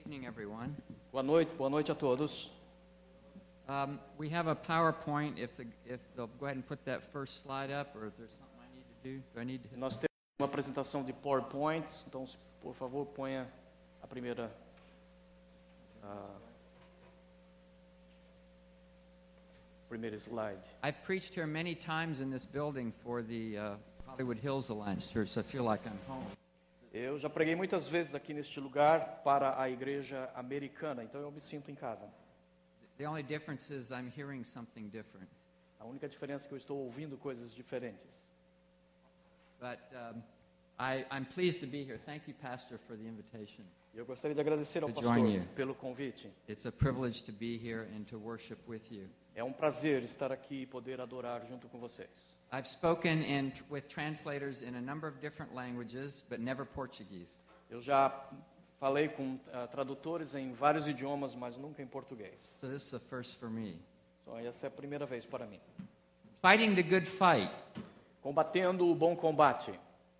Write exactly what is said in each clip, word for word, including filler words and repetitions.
evening, everyone. Boa noite, boa noite a todos. Um, we have a PowerPoint. If, the, if they'll go ahead and put that first slide up, or if there's something I need to do. Do I need to hit Nós temos uma apresentação de PowerPoint, então, por favor, ponha a primeira. Uh, primeira slide. I've preached here many times in this building for the uh, Hollywood Hills Alliance Church, so I feel like I'm home. Eu já preguei muitas vezes aqui neste lugar para a igreja americana, então eu me sinto em casa. The only difference is I'm hearing something different. A única diferença é que eu estou ouvindo coisas diferentes. But um, I, I'm pleased to be here. Thank you, Pastor, for the invitation. Eu gostaria de agradecer ao To pastor join you. pelo convite. It's a privilege to be here and to worship with you. É um prazer estar aqui e poder adorar junto com vocês. I've spoken in, with translators in a number of different languages, but never Portuguese. Eu já falei com uh, tradutores em vários idiomas, mas nunca em português. So this is a first for me. Então essa é a primeira vez para mim. Fighting the good fight. Combatendo o bom combate.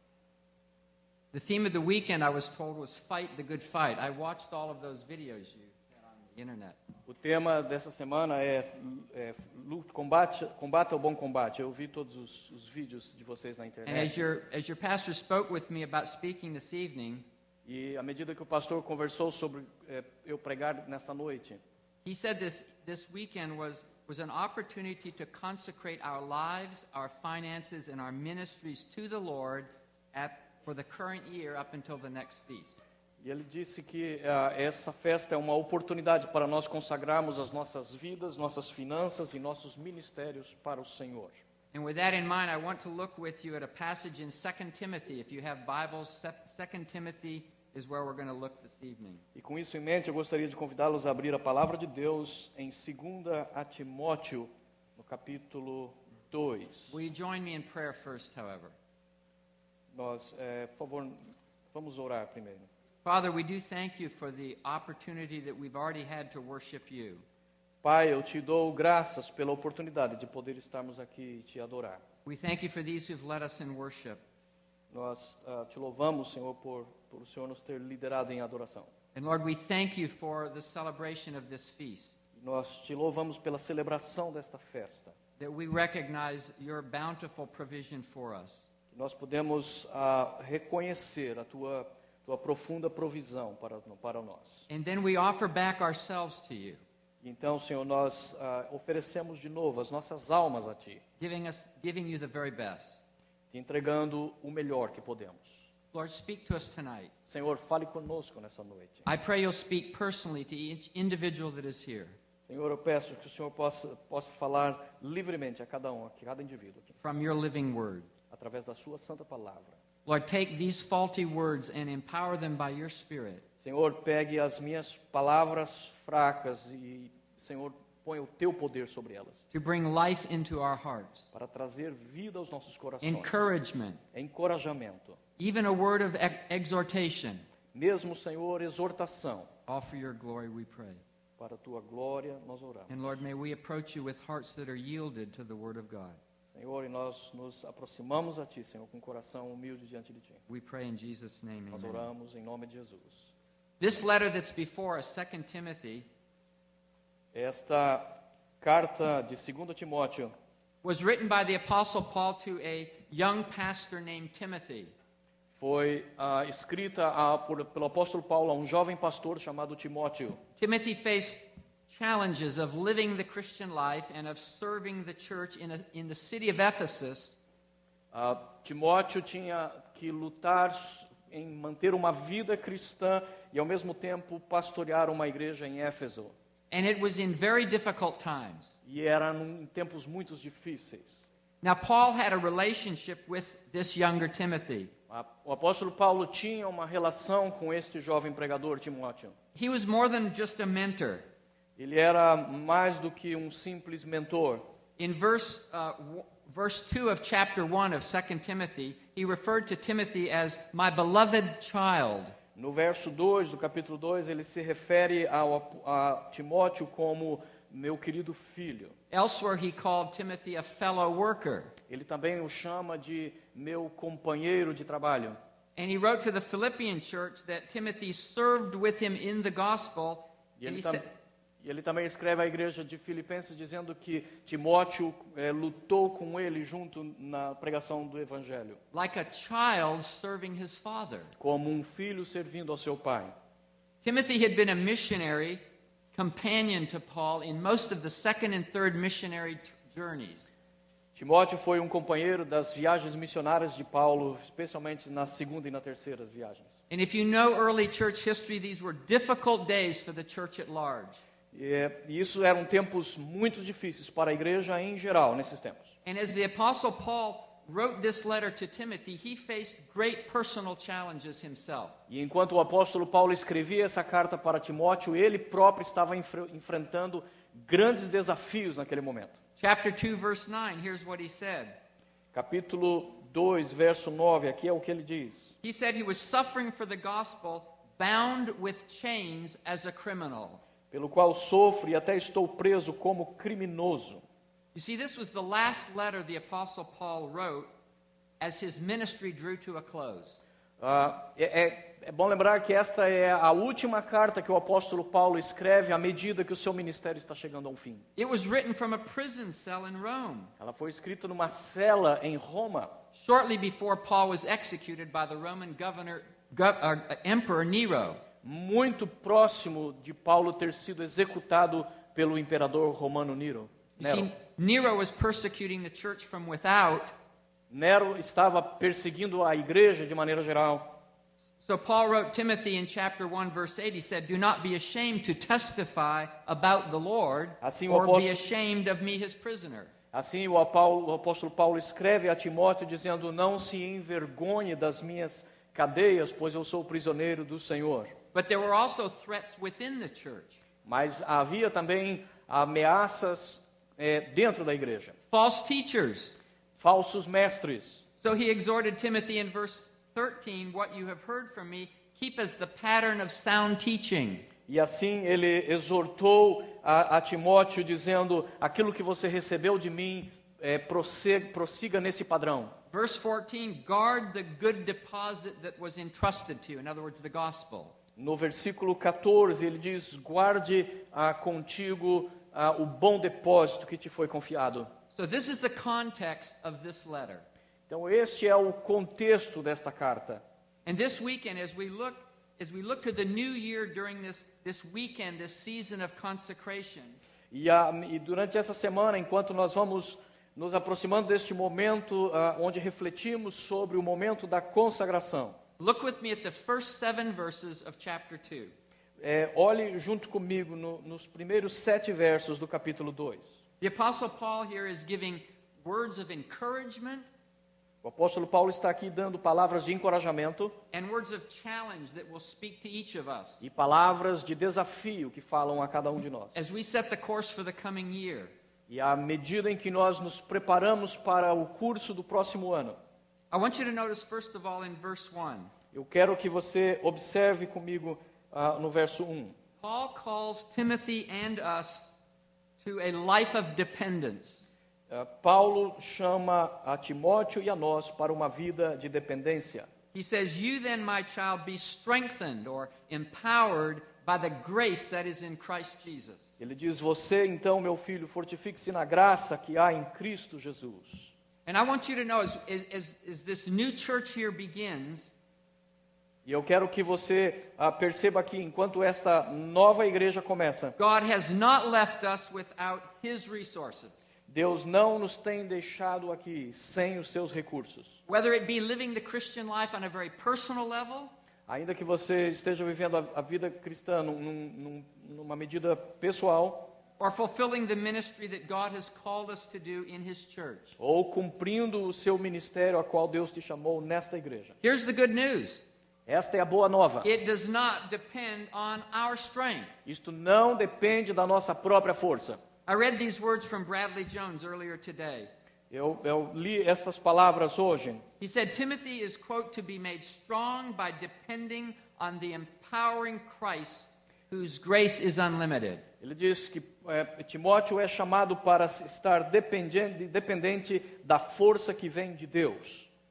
The theme of the weekend, I was told, was fight the good fight. I watched all of those videos you had on the internet. O tema dessa semana é, é luta, combate, combate ao bom combate. Eu vi todos os, os vídeos de vocês na And internet. as your, as your pastor spoke with me about speaking this evening, E à medida que o pastor conversou sobre é, eu pregar nesta noite, he said this, this weekend was, was an opportunity to consecrate our lives, our finances, and our ministries to the Lord at, for the current year up until the next feast. e ele disse que uh, essa festa é uma oportunidade para nós consagrarmos as nossas vidas, nossas finanças e nossos ministérios para o Senhor. And with that in mind, I want to look with you at a passage in Second Timothy. If you have Bibles, Second Timothy is where we're going to look this evening. E com isso em mente, eu gostaria de convidá-los a abrir a palavra de Deus em segunda a Timóteo, no capítulo dois. Will you join me in prayer first, however? Nós, é, por favor, vamos orar primeiro. Father, we do thank you for the opportunity that we've already had to worship you. Pai, eu te dou graças pela oportunidade de poder estarmos aqui e te adorar. We thank you for these who've led us in worship. Nós uh, te louvamos, Senhor, por, por o Senhor nos ter liderado em adoração. And Lord, we thank you for the celebration of this feast, Nós te louvamos pela celebração desta festa. that we recognize your bountiful provision for us. Nós podemos uh, reconhecer a tua, tua profunda provisão para, para nós. And then we offer back ourselves to you, Então, Senhor, nós uh, oferecemos de novo as nossas almas a Ti, giving us, giving you the very best. te entregando o melhor que podemos. Lord, speak to us tonight. Senhor, fale conosco nessa noite. I pray you'll speak personally to each individual that is here, Senhor, eu peço que o Senhor possa, possa falar livremente a cada um, a cada indivíduo aqui, from your living word. através da Sua santa palavra. Lord, take these faulty words and empower them by your Spirit. Senhor, pegue as minhas palavras fracas e, Senhor, põe o Teu poder sobre elas, To bring life into our hearts, para trazer vida aos nossos corações, encouragement, encorajamento, even a word of ex- exhortation. mesmo, Senhor, exortação. All for your glory we pray. Para a Tua glória nós oramos. And Lord, may we approach you with hearts that are yielded to the word of God. Senhor, e nós nos aproximamos a Ti, Senhor, com um coração humilde diante de Ti. We pray in Jesus' name, Nós amen. oramos em nome de Jesus. This letter that's before us, Second Timothy, Esta carta de Segunda Timóteo was written by the Apostle Paul to a young pastor named Timothy. foi ah, escrita ah, por, pelo apóstolo Paulo a um jovem pastor chamado Timóteo. Timothy faced challenges of living the Christian life and of serving the church in, a, in the city of Ephesus. Ah, Timóteo tinha que lutar em manter uma vida cristã e ao mesmo tempo pastorear uma igreja em Éfeso. And it was in very difficult times. E era em tempos muito difíceis. Now, Paul had a relationship with this younger Timothy. A- O apóstolo Paulo tinha uma relação com este jovem pregador Timóteo. He was more than just a mentor. Ele era mais do que um simples mentor. In verse, uh, w- verse two of chapter one of Second Timothy, he referred to Timothy as my beloved child. No verso dois do capítulo dois, ele se refere ao, a Timóteo como meu querido filho. Elsewhere, he called Timothy a fellow worker. Ele também o chama de meu companheiro de trabalho. And he wrote to the Philippian church that Timothy served with him in the gospel. E And ele, he tam- said, e ele também escreve à igreja de Filipenses dizendo que Timóteo eh, lutou com ele junto na pregação do evangelho, like a child serving his father. como um filho servindo ao seu pai. Timothy had been a missionary companion to Paul in most of the second and third missionary t- journeys. Timóteo foi um companheiro das viagens missionárias de Paulo, especialmente na segunda e na terceira viagens. And if you know early church history, these were difficult days for the church at large. E, eh, e isso eram tempos muito difíceis para a igreja em geral, nesses tempos. And as the Apostle Paul wrote this letter to Timothy, he faced great personal challenges himself. E enquanto o apóstolo Paulo escrevia essa carta para Timóteo, ele próprio estava enfre- enfrentando grandes desafios naquele momento. Chapter two, verse nine, here's what he said. Capítulo dois, verso nove, aqui é o que ele diz. He said he was suffering for the gospel, bound with chains as a criminal. Pelo qual sofro e até estou preso como criminoso. You see, this was the last letter the Apostle Paul wrote as his ministry drew to a close. Ah, é, é, é bom lembrar que esta é a última carta que o apóstolo Paulo escreve à medida que o seu ministério está chegando ao fim. It was written from a prison cell in Rome, Ela foi escrita numa cela em Roma, shortly before Paul was executed by the Roman governor, gov- uh, Emperor Nero. muito próximo de Paulo ter sido executado pelo imperador romano Nero. You see, Nero. Nero was persecuting the church from without, Nero estava perseguindo a igreja de maneira geral. so Paul wrote Timothy in chapter one, verse eight, he said, "Do not be ashamed to testify about the Lord, Assim, o or be apóstolo- ashamed of me, his prisoner." Assim, o apóstolo, o apóstolo Paulo escreve a Timóteo dizendo: não se envergonhe das minhas cadeias, pois eu sou prisioneiro do Senhor. But there were also threats within the church. Mas havia também ameaças eh, dentro da igreja. False teachers. Falsos mestres. So he exhorted Timothy in verse thirteen, "What you have heard from me, keep as the pattern of sound teaching." E assim ele exortou a, a Timóteo dizendo: aquilo que você recebeu de mim, eh, prossiga, prossiga nesse padrão. Verse fourteen, "Guard the good deposit that was entrusted to you." In other words, the gospel. No versículo catorze, ele diz: guarde ah, contigo ah, o bom depósito que te foi confiado. So this is the context of this letter. Então, este é o contexto desta carta. And this weekend, as we look, as we look to the new year during this, this weekend, this season of consecration, E, a, e durante essa semana, enquanto nós vamos nos aproximando deste momento ah, onde refletimos sobre o momento da consagração, look with me at the first seven verses of chapter two. é, olhe junto comigo no, nos primeiros sete versos do capítulo dois. The Apostle Paul here is giving words of encouragement O apóstolo Paulo está aqui dando palavras de encorajamento and words of challenge that will speak to each of us e palavras de desafio que falam a cada um de nós. as we set the course for the coming year. E à medida em que nós nos preparamos para o curso do próximo ano, I want you to notice, first of all, in verse one, eu quero que você observe comigo ah, no verso um. Paul calls Timothy and us to a life of dependence. Ah, Paulo chama a Timóteo e a nós para uma vida de dependência. He says, "You then, my child, be strengthened or empowered by the grace that is in Christ Jesus." Ele diz: você então, meu filho, fortifique-se na graça que há em Cristo Jesus. And I want you to know, as, as, as this new church year begins, E eu quero que você ah, perceba aqui, enquanto esta nova igreja começa, God has not left us without His resources. Deus não nos tem deixado aqui sem os seus recursos. Whether it be living the Christian life on a very personal level, Ainda que você esteja vivendo a, a vida cristã num, num, numa medida pessoal, or fulfilling the ministry that God has called us to do in His church. ou cumprindo o seu ministério a qual Deus te chamou nesta igreja. Here's the good news. Esta é a boa nova. It does not depend on our strength. Isto não depende da nossa própria força. I read these words from Bradley Jones earlier today. Eu, eu li estas palavras hoje. He said, Timothy is, quote, to be made strong by depending on the empowering Christ whose grace is unlimited. Ele diz que é, Timóteo é chamado para estar dependente, dependente da força que vem de Deus.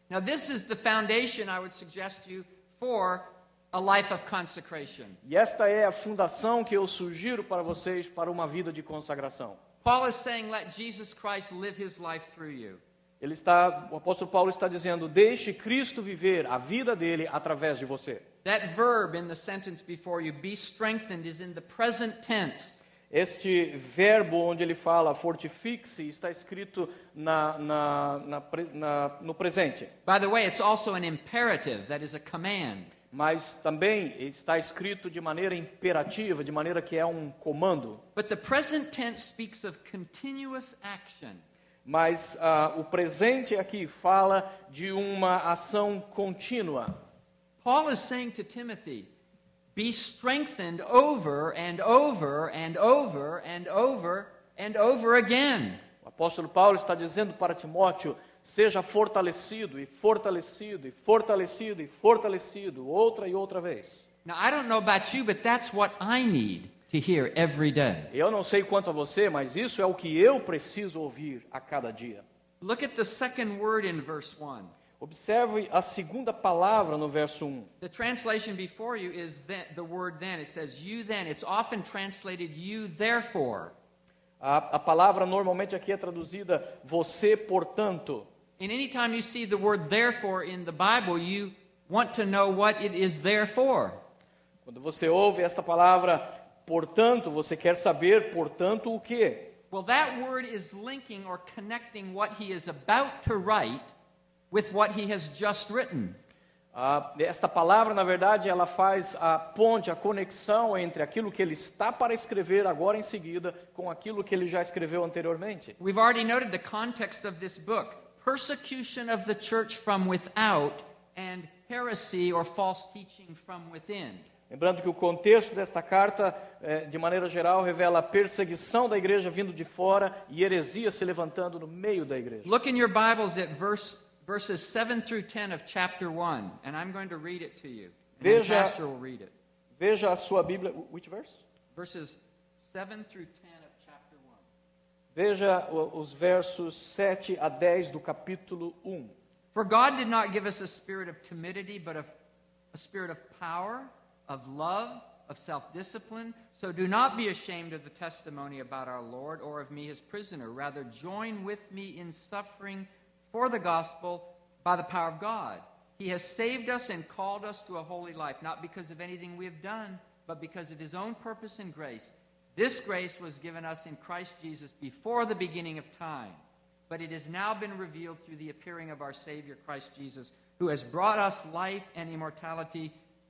Now, this is the foundation I would suggest to you for a life of consecration. E esta é a fundação que eu sugiro para vocês para uma vida de consagração. Paul is saying, let Jesus Christ live his life through you. Ele está, o apóstolo Paulo está dizendo, deixe Cristo viver a vida dele através de você. That verb in the sentence before you, be strengthened, is in the present tense. Este verbo onde ele fala fortifique-se está escrito na, na, na, na, no presente. By the way, it's also an imperative, that is a command. Mas também está escrito de maneira imperativa, de maneira que é um comando. But the present tense speaks of continuous action. Mas uh, o presente aqui fala de uma ação contínua. Paul is saying to Timothy, be strengthened over and over and over and over and over again. O apóstolo Paulo está dizendo para Timóteo, seja fortalecido e fortalecido e fortalecido e fortalecido outra e outra vez. Now, I don't know about you, but that's what I need to hear every day. Eu não sei quanto a você, mas isso é o que eu preciso ouvir a cada dia. Look at the second word in verse one. Observe a segunda palavra no verso um. The translation before you is then, the word then. It says you then. It's often translated you therefore. A, a palavra normalmente aqui é traduzida você, portanto. And anytime you see the word therefore in the Bible, you want to know what it is there for. Quando você ouve esta palavra, portanto, você quer saber, portanto, o quê? Well, that word is linking or connecting what he is about to write with what he has just written. Ah, esta palavra, na verdade, ela faz a ponte, a conexão entre aquilo que ele está para escrever agora em seguida com aquilo que ele já escreveu anteriormente. We've already noted the context of this book. Persecution of the church from without and heresy or false teaching from within. Lembrando que o contexto desta carta, eh, de maneira geral, revela a perseguição da igreja vindo de fora e heresia se levantando no meio da igreja. Look in your Bibles at verse, verses seven through ten of chapter one, and I'm going to read it to you. And then Veja, Pastor will read it. veja a sua Bíblia, which verse? Verses seven through ten of chapter one. Veja os versos sete a dez do capítulo um. For God did not give us a spirit of timidity, but of a spirit of power, of love, of self-discipline. So do not be ashamed of the testimony about our Lord or of me his prisoner. Rather join with me in suffering for the gospel by the power of God. He has saved us and called us to a holy life, not because of anything we have done, but because of his own purpose and grace. This grace was given us in Christ Jesus before the beginning of time, but it has now been revealed through the appearing of our Savior Christ Jesus, who has brought us life and immortality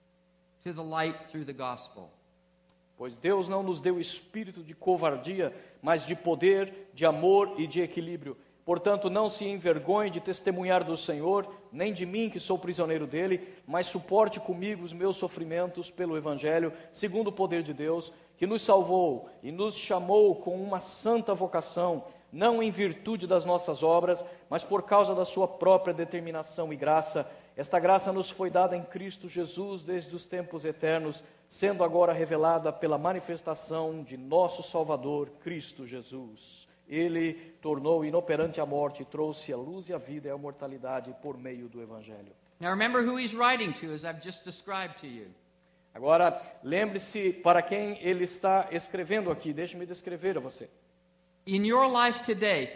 to the light through the gospel. Pois Deus não nos deu espírito de covardia, mas de poder, de amor e de equilíbrio. Portanto, não se envergonhe de testemunhar do Senhor, nem de mim que sou prisioneiro dele, mas suporte comigo os meus sofrimentos pelo Evangelho, segundo o poder de Deus, que nos salvou e nos chamou com uma santa vocação, não em virtude das nossas obras, mas por causa da sua própria determinação e graça. Esta graça nos foi dada em Cristo Jesus desde os tempos eternos, sendo agora revelada pela manifestação de nosso Salvador, Cristo Jesus. Ele tornou inoperante a morte e trouxe a luz e a vida e a mortalidade por meio do Evangelho. Now remember who he's writing to, as I've just described to you. Agora, lembre-se para quem ele está escrevendo aqui. Deixe-me descrever a você. In your life today,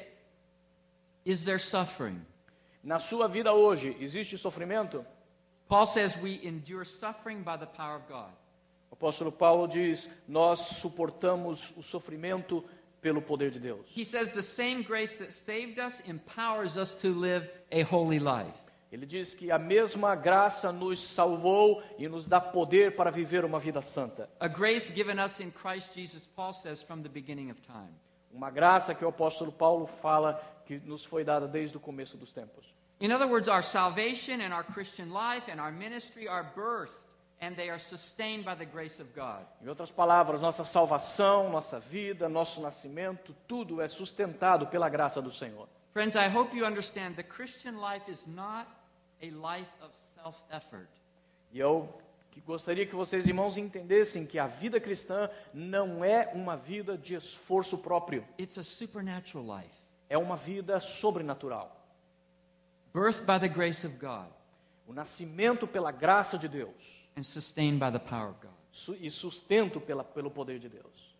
is there suffering? Na sua vida hoje, existe sofrimento? Paul says we endure suffering by the power of God. O apóstolo Paulo diz, nós suportamos o sofrimento pelo poder de Deus. He says the same grace that saved us empowers us to live a holy life. Ele diz que a mesma graça nos salvou e nos dá poder para viver uma vida santa. A grace given us in Christ Jesus, Paul says, from the beginning of time. Uma graça que o apóstolo Paulo fala que nos foi dada desde o começo dos tempos. In other words, our salvation and our Christian life and our ministry are birthed and they are sustained by the grace of God. Em outras palavras, nossa salvação, nossa vida, nosso nascimento, tudo é sustentado pela graça do Senhor. Friends, I hope you understand the Christian life is not a life of self-effort. E eu que gostaria que vocês, irmãos, entendessem que a vida cristã não é uma vida de esforço próprio. It's a supernatural life. É uma vida sobrenatural. birthed by the grace of God, o nascimento pela graça de Deus and sustained by the power of God. su- e sustento pela, pelo poder de Deus.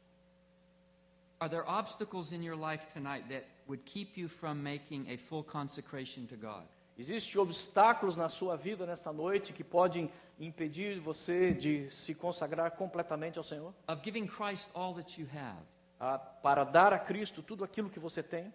Are there obstacles in your life tonight that would keep you from making a full consecration to God? Existem obstáculos na sua vida nesta noite que podem impedir você de se consagrar completamente ao Senhor? Of giving Christ all that you have? Ah, para dar a Cristo tudo aquilo que você tem?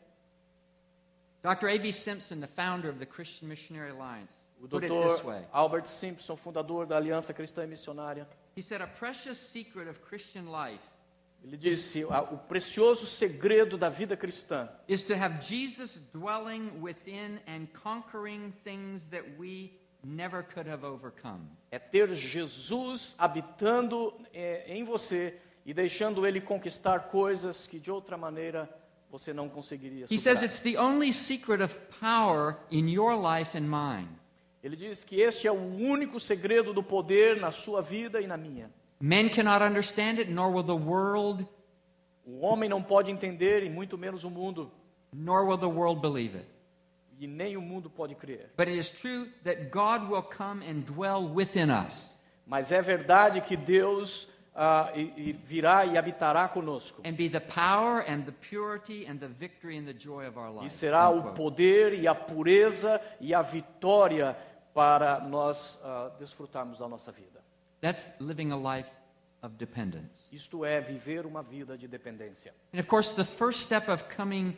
Doctor A B Simpson, the founder of the Christian Missionary Alliance, O put it this doutor way. Albert Simpson, fundador da Aliança Cristã e Missionária, He said, a precious secret of Christian life ele disse, "Ah, o precioso segredo da vida cristã is to have Jesus dwelling within and conquering things that we never could have overcome. é ter Jesus habitando eh, em você e deixando Ele conquistar coisas que de outra maneira você não conseguiria He says superar." it's the only secret of power in your life and mine. Ele diz que este é o único segredo do poder na sua vida e na minha. Men cannot understand it, nor will the world, O homem não pode entender, e muito menos o mundo, nor will the world believe it. e nem o mundo pode crer. But it is true that God will come and dwell within us Mas é verdade que Deus ah, e, e virá e habitará conosco. and be the power and the purity and the victory and the joy of our E lives. será End o quote. poder e a pureza e a vitória para nós ah, desfrutarmos da nossa vida. That's living a life of dependence. Isto é viver uma vida de dependência. And of course, the first step of coming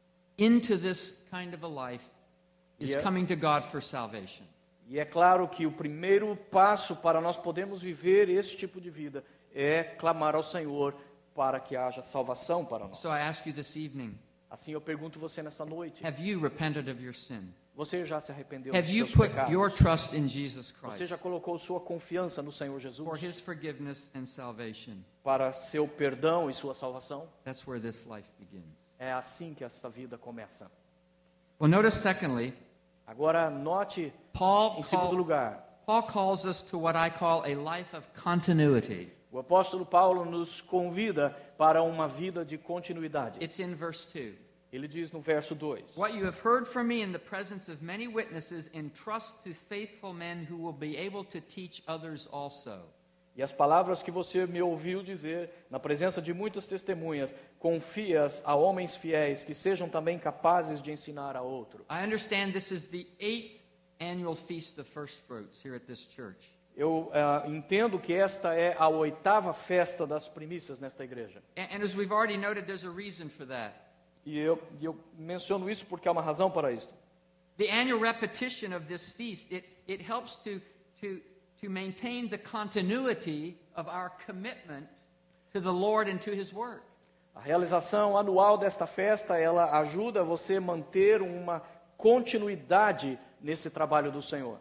into this kind of a life is Yeah. coming to God for salvation. E é claro que o primeiro passo para nós podermos viver esse tipo de vida é clamar ao Senhor para que haja salvação para nós. So I ask you this evening, Assim eu pergunto você nesta noite, have you repented of your sin? você já se arrependeu Have dos you seus put pecados? your trust in Jesus Você Christ já colocou sua confiança no Senhor for Jesus His forgiveness and salvation? para seu perdão e sua salvação? That's where this life begins. É assim que essa vida começa. Well, notice secondly, Agora note, Paul, em segundo call, lugar, Paul calls us to what I call a life of continuity. o apóstolo Paulo nos convida para uma vida de continuidade. It's in verse two. Ele diz no verso dois: What you have heard from me in the presence of many witnesses, entrust to faithful men who will be able to teach others also. E as palavras que você me ouviu dizer, na presença de muitas testemunhas, confia-as a homens fiéis, que sejam também capazes de ensinar a outro. I understand this is the eighth annual feast of first fruits here at this church. Eu ah, entendo que esta é a oitava festa das primícias nesta igreja. And, and as we've already noted, there's a reason for that. E eu, e eu menciono isso porque há uma razão para isso. The annual repetition of this feast, it, it helps to, to, to maintain the continuity of our commitment to the Lord and to His Word. A realização anual desta festa, ela ajuda você a manter uma continuidade nesse trabalho do Senhor.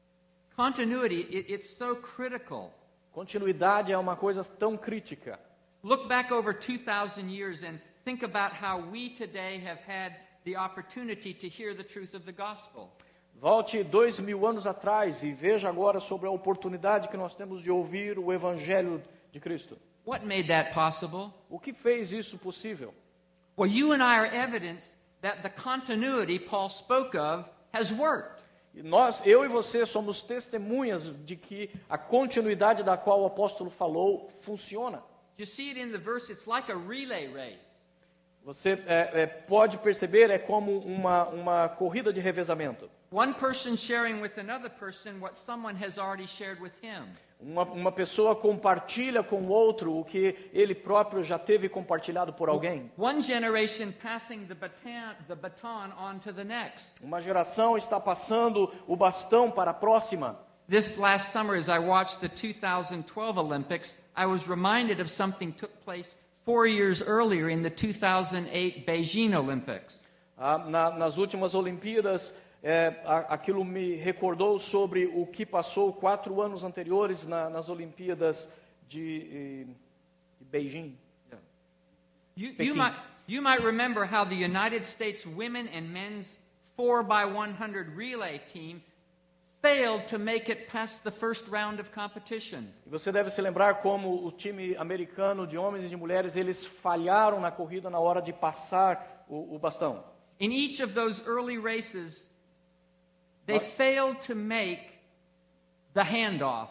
Continuity, it, it's so critical. Continuidade é uma coisa tão crítica. Look back over two thousand years and think about how we today have had the opportunity to hear the truth of the gospel. Volte dois mil anos atrás e veja agora sobre a oportunidade que nós temos de ouvir o Evangelho de Cristo. What made that possible? O que fez isso possível? Well, you and I are evidence that the continuity Paul spoke of has worked. E nós, eu e você, somos testemunhas de que a continuidade da qual o apóstolo falou funciona. You see it in the verse, it's like a relay race. Você é, é, pode perceber, é como uma, uma corrida de revezamento. One person sharing with another person what someone has already shared with him. Uma, uma pessoa compartilha com o outro o que ele próprio já teve compartilhado por alguém. One generation passing the baton, the baton on to the next. Uma geração está passando o bastão para a próxima. This last summer, as I watched the two thousand twelve Olympics, I was reminded of something took place four years earlier in the two thousand eight Beijing Olympics. Ah, na, nas últimas Olimpíadas, é, a, aquilo me recordou sobre o que passou quatro anos anteriores na, nas Olimpíadas de, de Beijing. Yeah. You, Peking. you, might, you might remember how the United States women and men's four by one hundred relay team failed to make it past the first round of competition. E você deve se lembrar como o time americano de homens e de mulheres, eles falharam na corrida na hora de passar o, o bastão. In each of those early races, They failed to make the handoff.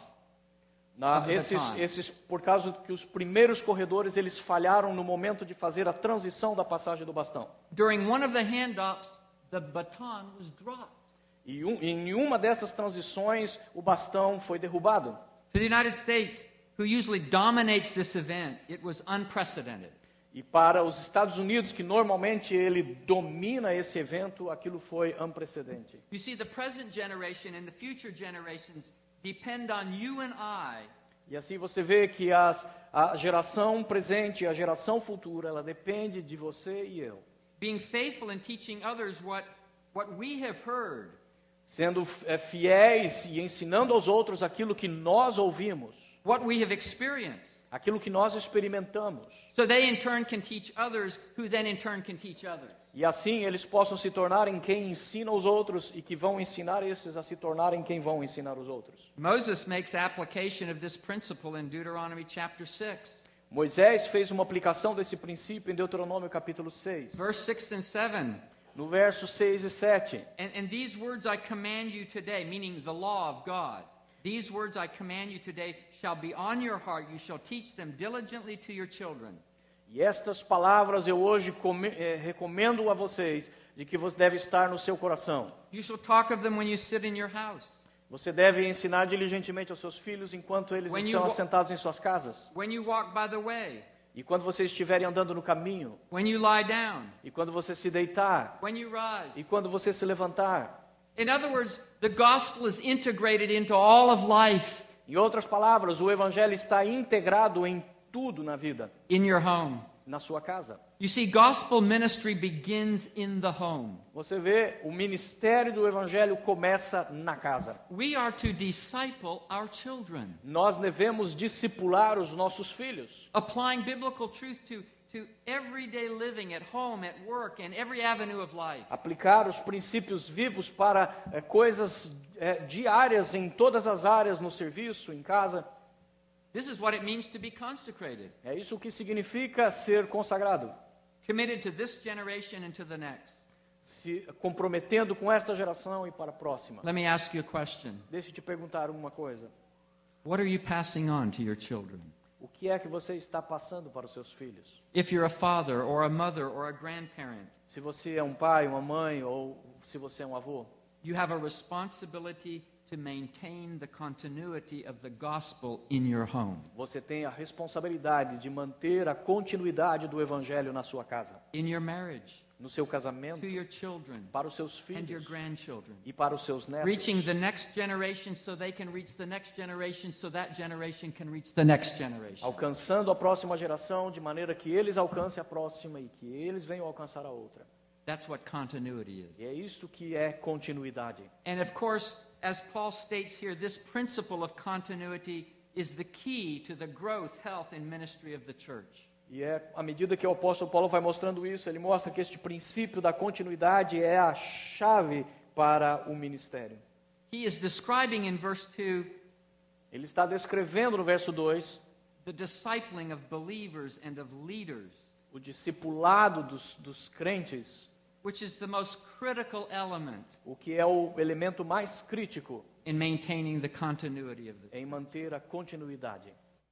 Na, esses, esses, por causa que os primeiros corredores eles falharam no momento de fazer a transição da passagem do bastão. During one of the handoffs, the baton was dropped. E um, em uma dessas transições, o bastão foi derrubado. For the United States, who usually dominates this event, it was unprecedented. E para os Estados Unidos, que normalmente ele domina esse evento, aquilo foi unprecedente. You see, the present generation and the future generations depend on you and I. E assim você vê que as, a geração presente e a geração futura, ela depende de você e eu. Being faithful in teaching others what, what we have heard. Sendo é, fiéis e ensinando aos outros aquilo que nós ouvimos. What we have experienced. Aquilo que nós experimentamos. So they in turn can teach others, who then in turn can teach others. E assim eles possam se tornarem quem ensina os outros e que vão ensinar esses a se tornarem quem vão ensinar os outros. Moses makes application of this principle in Deuteronomy chapter six. Moisés fez uma aplicação desse princípio em Deuteronômio capítulo seis. Verse six and seven. No verso seis e sete. And, and these words I command you today, meaning the law of God. These words I command you today shall be on your heart. You shall teach them diligently to your children. E estas palavras eu hoje come, eh, recomendo a vocês, de que você deve estar no seu coração. You shall talk of them when you sit in your house. Você deve ensinar diligentemente aos seus filhos enquanto eles When estão you assentados em suas casas. When you walk by the way. E quando vocês estiverem andando no caminho. When you lie down. E quando você se deitar. When you rise. E quando você se levantar. In other words, the gospel is integrated into all of life. Em outras palavras, o evangelho está integrado em tudo na vida. In your home. Na sua casa. You see, gospel ministry begins in the home. Você vê, o ministério do evangelho começa na casa. We are to disciple our children. Nós devemos discipular os nossos filhos. Applying biblical truth to to everyday living at home, at work, and every avenue of life. Aplicar os princípios vivos para é, coisas é, diárias em todas as áreas, no serviço, em casa. This is what it means to be consecrated. É isso que significa ser consagrado. Committed to this generation and to the next. Se comprometendo com esta geração e para a próxima. Let me ask you a question. Deixa eu te perguntar uma coisa. What are you passing on to your children? O que é que você está passando para os seus filhos? If you're a father or a mother or a grandparent, se você é um pai, uma mãe ou se você é um avô, you have a responsibility to maintain the continuity of the gospel in your home. Você tem a responsabilidade de manter a continuidade do evangelho na sua casa. In your marriage. No seu casamento, to your children, para os seus filhos and your grandchildren, e para os seus netos, reaching the next generation so they can reach the next generation so that generation can reach the next generation. Alcançando a próxima geração de maneira que eles alcancem a próxima e que eles venham alcançar a outra. That's what continuity is. E é isto que é continuidade. And of course, as Paul states here, this principle of continuity is the key to the growth, health, and ministry of the church. E é à medida que o apóstolo Paulo vai mostrando isso, ele mostra que este princípio da continuidade é a chave para o ministério. He is describing in verse two, ele está descrevendo no verso dois, the discipling of believers and of leaders, o discipulado dos, dos crentes, which is the most critical element, o que é o elemento mais crítico in maintaining the continuity of the em manter a continuidade.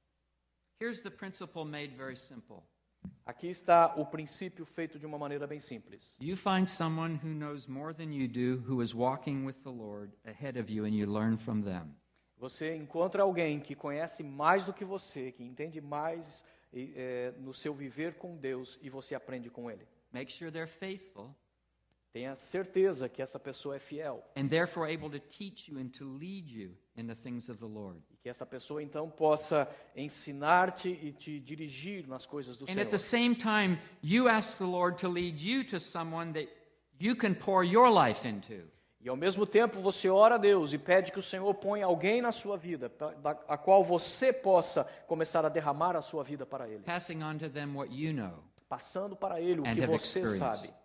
Here's the principle made very simple. Aqui está o princípio feito de uma maneira bem simples. You find someone who knows more than you do, who is walking with the Lord ahead of you, and you learn from them. Você encontra alguém que conhece mais do que você, que entende mais é, no seu viver com Deus, e você aprende com ele. Make sure they're faithful. Tenha certeza que essa pessoa é fiel. And therefore able to teach you and to lead you in the things of the Lord. E que essa pessoa então possa ensinar-te e te dirigir nas coisas do And Senhor. at the same time, you ask the Lord to lead you to someone that you can pour your life into. E ao mesmo tempo você ora a Deus e pede que o Senhor ponha alguém na sua vida, a qual você possa começar a derramar a sua vida para ele. Passing on to them what you know. Passando para ele o And que have você experienced. sabe.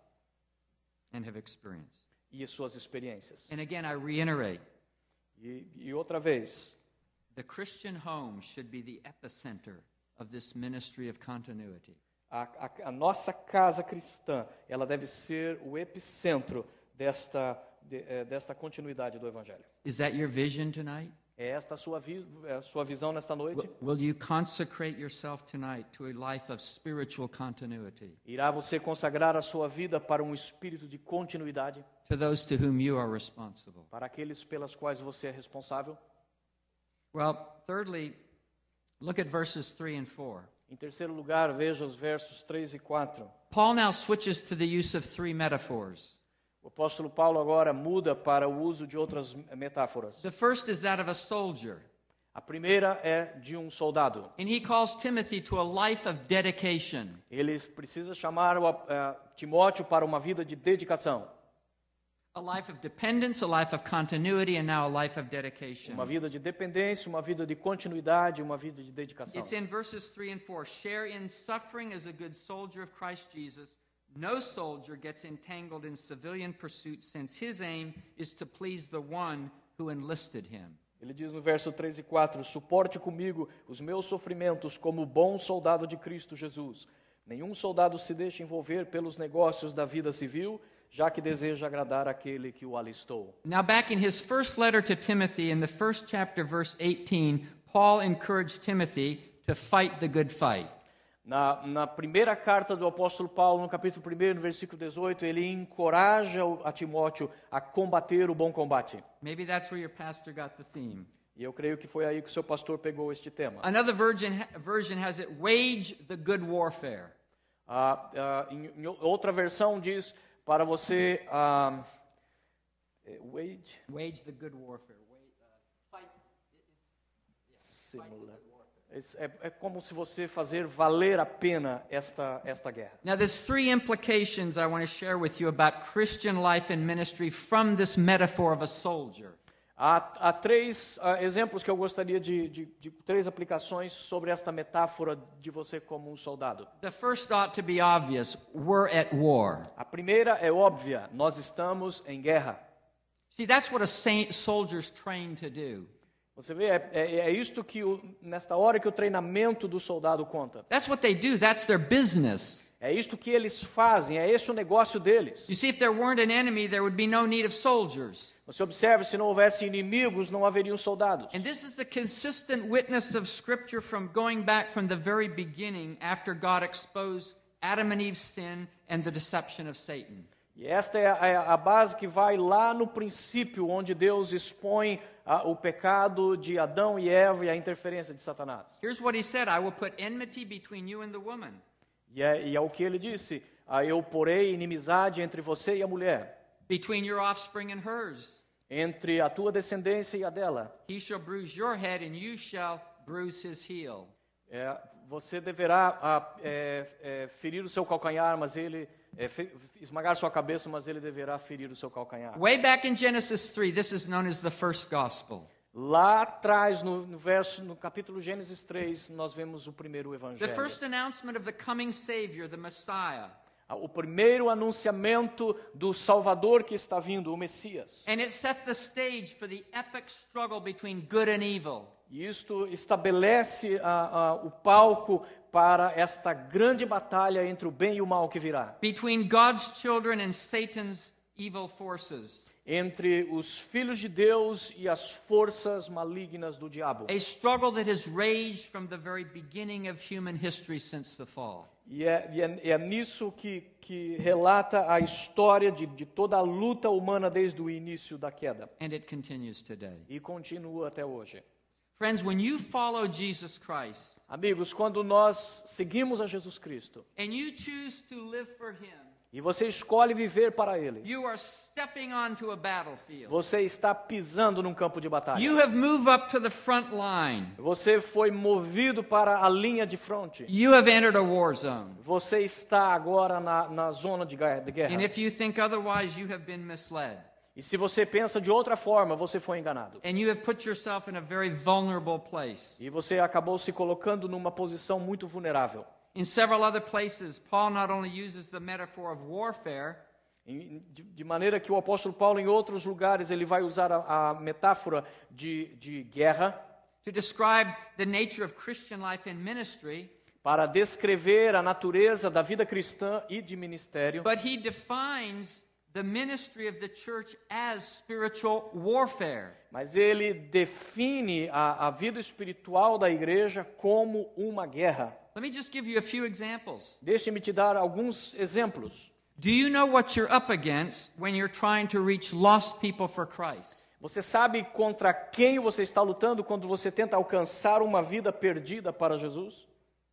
And have experienced. E as suas experiências. And again, I reiterate. E, e outra vez, the Christian home should be the epicenter of this ministry of continuity. A, a, a nossa casa cristã, ela deve ser o epicentro desta de, é, desta continuidade do Evangelho. Is that your vision tonight? É esta a sua, vi, é a sua visão nesta noite? Will you consecrate yourself tonight to a life of spiritual continuity? Irá você consagrar a sua vida para um espírito de continuidade? To those to whom you are responsible. Para aqueles pelas quais você é responsável? Well, thirdly, look at verses three and four. Em terceiro lugar, veja os versos três e quatro. Paul now switches to the use of three metaphors. O apóstolo Paulo agora muda para o uso de outras metáforas. The first is that of a soldier. A primeira é de um soldado. And he calls Timothy to a life of dedication. Ele precisa chamar o, uh, Timóteo para uma vida de dedicação. A life of dependence, a life of continuity, and now a life of dedication. Uma vida de dependência, uma vida de continuidade, uma vida de dedicação. It's in verses three and four. Share in suffering as a good soldier of Christ Jesus. No soldier gets entangled in civilian pursuits, since his aim is to please the one who enlisted him. Ele diz no verso três e quatro, suporte comigo os meus sofrimentos como bom soldado de Cristo Jesus. Nenhum soldado se deixa envolver pelos negócios da vida civil, já que deseja agradar aquele que o alistou. Now back in his first letter to Timothy, in the first chapter, verse eighteen, Paul encouraged Timothy to fight the good fight. Na, na primeira carta do apóstolo Paulo, no capítulo primeiro, no versículo dezoito, ele encoraja a Timóteo a combater o bom combate. Maybe that's where your pastor got the theme. E eu creio que foi aí que o seu pastor pegou este tema. Another version, version has it, wage the good warfare. Ah, ah, em, em outra versão diz para você ah, wage, Wage the good warfare. Wage, uh, fight. Yeah, fight the good warfare. É, é como se você fazer valer a pena esta, esta guerra. Now, there's three implications I want to share with you about Christian life and ministry from this metaphor of a soldier. Há, há três uh, exemplos que eu gostaria de, de, de três aplicações sobre esta metáfora de você como um soldado. The first ought to be obvious. We're at war. A primeira é óbvia, nós estamos em guerra. See, that's what a saint, soldier's trained to do. Você vê, é, é, é isto que, o, nesta hora que o treinamento do soldado conta. That's what they do. That's their business. É isto que eles fazem, é este o negócio deles. You see, if there weren't an enemy, there would be no need of soldiers. Você observa, se não houvesse inimigos, não haveriam soldados. And this is the consistent witness of Scripture from going back from the very beginning after God exposed Adam and Eve's sin and the deception of Satan. E esta é a, a base que vai lá no princípio, onde Deus expõe a, o pecado de Adão e Eva e a interferência de Satanás. Here's what he said, I will put enmity between you and the woman. E é, e é o que ele disse, ah, eu porei inimizade entre você e a mulher, Between your offspring and hers. entre a tua descendência e a dela. He shall bruise your head and you shall bruise his heel. É, você deverá ah, é, é, ferir o seu calcanhar, mas ele é, fe, esmagar sua cabeça, mas ele deverá ferir o seu calcanhar. Way back in Genesis three, this is known as the first gospel. Lá atrás, no, no verso, no capítulo Gênesis três, nós vemos o primeiro The evangelho. first announcement of the coming Savior, the Messiah. O primeiro anunciamento do Salvador que está vindo, o Messias. And it sets the stage for the epic struggle between good and evil. E isto estabelece ah, ah, o palco para esta grande batalha entre o bem e o mal que virá. Between God's children and Satan's evil forces. Entre os filhos de Deus e as forças malignas do diabo. A struggle that has raged from the very beginning of human history since the fall. E é, e é, é nisso que, que relata a história de, de toda a luta humana desde o início da queda. And it continues today. E continua até hoje. Friends, when you follow Jesus Christ Amigos, quando nós seguimos a Jesus Cristo and you choose to live for Him, e você escolhe viver para Ele, you are stepping onto a battlefield. você está pisando num campo de batalha. You have moved up to the front line. Você foi movido para a linha de fronte. You have entered a war zone. Você está agora na, na zona de guerra. de guerra. And if you think otherwise, you have been misled. E se você pensa de outra forma, você foi enganado. And you have put yourself in a very vulnerable place. E você acabou se colocando numa posição muito vulnerável. In several other places, Paul not only uses the metaphor of warfare, De, de maneira que o apóstolo Paulo, em outros lugares, ele vai usar a, a metáfora de, de guerra to describe the nature of Christian life and ministry, para descrever a natureza da vida cristã e de ministério. but he defines the ministry of the church as spiritual warfare. Mas ele define a, a vida espiritual da igreja como uma guerra. Let me just give you a few examples. Deixe-me te dar alguns exemplos. Do you know what you're up against when you're trying to reach lost people for Christ? Você sabe contra quem você está lutando quando você tenta alcançar uma vida perdida para Jesus?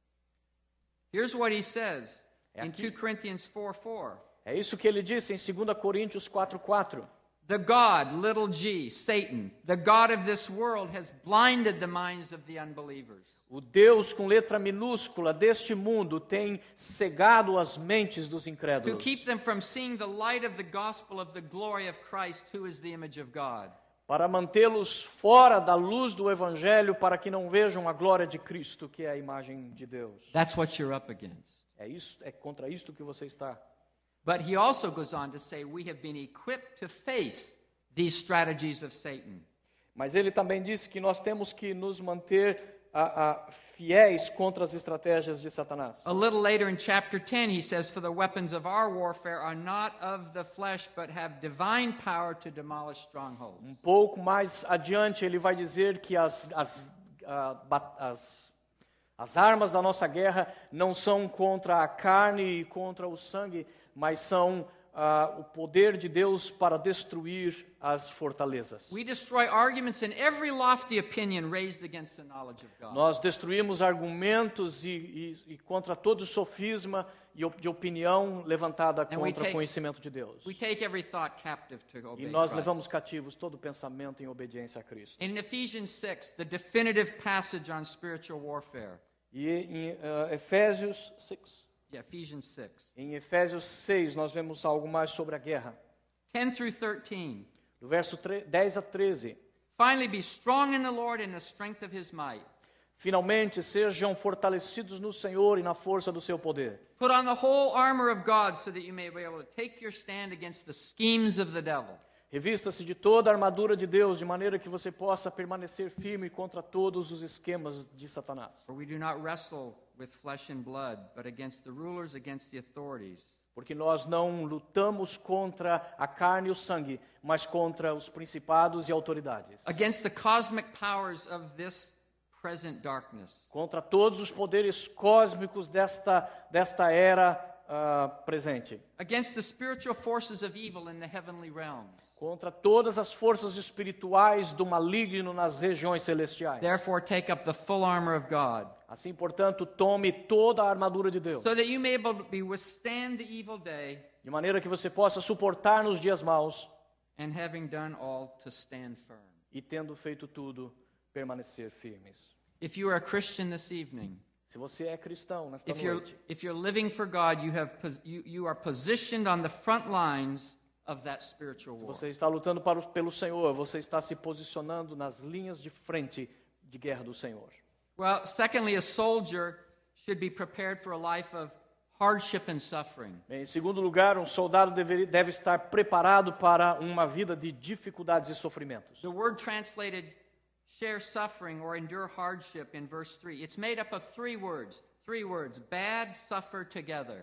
Here's what he says É in aqui. two Corinthians four four. É isso que ele disse em dois Coríntios quatro, quatro. The God, little g, Satan, the God of this world has blinded the minds of the unbelievers. O Deus com letra minúscula deste mundo tem cegado as mentes dos To incrédulos keep them from seeing the light of the gospel of the glory of Christ, who is the image of God. para mantê-los fora da luz do evangelho para que não vejam a glória de Cristo, que é a imagem de Deus. That's what you're up against. É isso, é contra isto que você está. But he also goes on to say we have been equipped to face these strategies of Satan. Mas ele também disse que nós temos que nos manter a, a, fiéis contra as estratégias de Satanás. A little later in chapter ten, he says, "For the weapons of our warfare are not of the flesh, but have divine power to demolish strongholds." Um pouco mais adiante ele vai dizer que as, as, a, ba- as, as armas da nossa guerra não são contra a carne e contra o sangue, mas são ah, o poder de Deus para destruir as fortalezas. We destroy arguments and every lofty opinion raised against the knowledge of God. Nós destruímos argumentos e, e, e contra todo sofisma e op- de opinião levantada And we contra take- o conhecimento de Deus. We take every thought captive to E obey nós Christ. levamos cativos todo pensamento em obediência a Cristo. In Ephesians six, the definitive passage on spiritual warfare. E em ah, Efésios seis, Yeah, Ephesians six. em Efésios seis nós vemos algo mais sobre a guerra. ten through thirteen. Do verso tre- dez a treze. Finally, be strong in the Lord and the strength of his might. Finalmente sejam fortalecidos no Senhor e na força do seu poder. Put on the whole armor of God so that you may be able to take your stand against the schemes of the devil. Revista-se de toda a armadura de Deus, de maneira que você possa permanecer firme contra todos os esquemas de Satanás. For we do not wrestle with flesh and blood, but against the rulers, against the authorities, Porque nós não lutamos contra a carne e o sangue, mas contra os principados e autoridades. against the cosmic powers of this present darkness, Contra todos os poderes cósmicos desta, desta era ah, presente. against the spiritual forces of evil in the heavenly realms. Contra todas as forças espirituais do maligno nas regiões celestiais. Therefore, take up the full armor of God, Assim, portanto, tome toda a armadura de Deus, so that you may be able to be withstand the evil day, de maneira que você possa suportar nos dias maus and having done all, to stand firm. e, tendo feito tudo, permanecer firmes. If you are a Christian this evening, Se você é cristão nesta if you're noite, if you're living for God, you have pos- you, you are positioned on the front lines of that spiritual se war. você está lutando para o, pelo Senhor, você está se posicionando nas linhas de frente de guerra do Senhor. Well, secondly, a soldier should be prepared for a life of hardship and suffering. Em segundo lugar, um soldado deve, deve estar preparado para uma vida de dificuldades e sofrimentos. The word translated share suffering or endure hardship in verse three. It's made up of three words. Three words: bad, suffer together.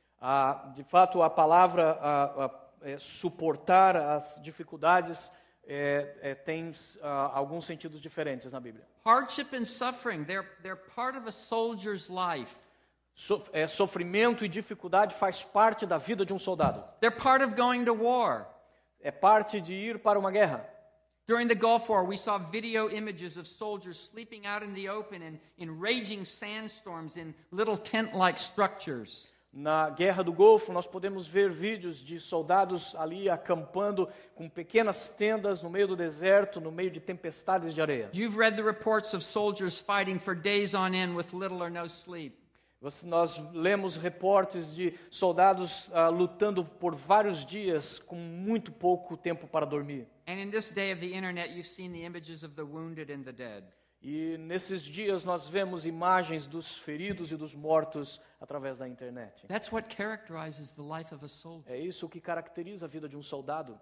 Ah, de fato, a palavra ah, ah, é, suportar as dificuldades é, é, tem ah, alguns sentidos diferentes na Bíblia. Hardship and suffering, they're, they're part of a soldier's life. So, é, sofrimento e dificuldade faz parte da vida de um soldado. They're part of going to war. É parte de ir para uma guerra. During the Gulf War, we saw video images of soldiers sleeping out in the open in, in raging sandstorms in little tent-like structures. Na Guerra do Golfo, nós podemos ver vídeos de soldados ali acampando com pequenas tendas no meio do deserto, no meio de tempestades de areia. You've read the reports of soldiers fighting for days on end with little or no sleep. Você- Nós lemos reportes de soldados ah, lutando por vários dias com muito pouco tempo para dormir. And in this day of the internet, you've seen the images of the wounded and the dead. E nesses dias nós vemos imagens dos feridos e dos mortos através da internet. That's what characterizes the life of a soldier. É isso que caracteriza a vida de um soldado.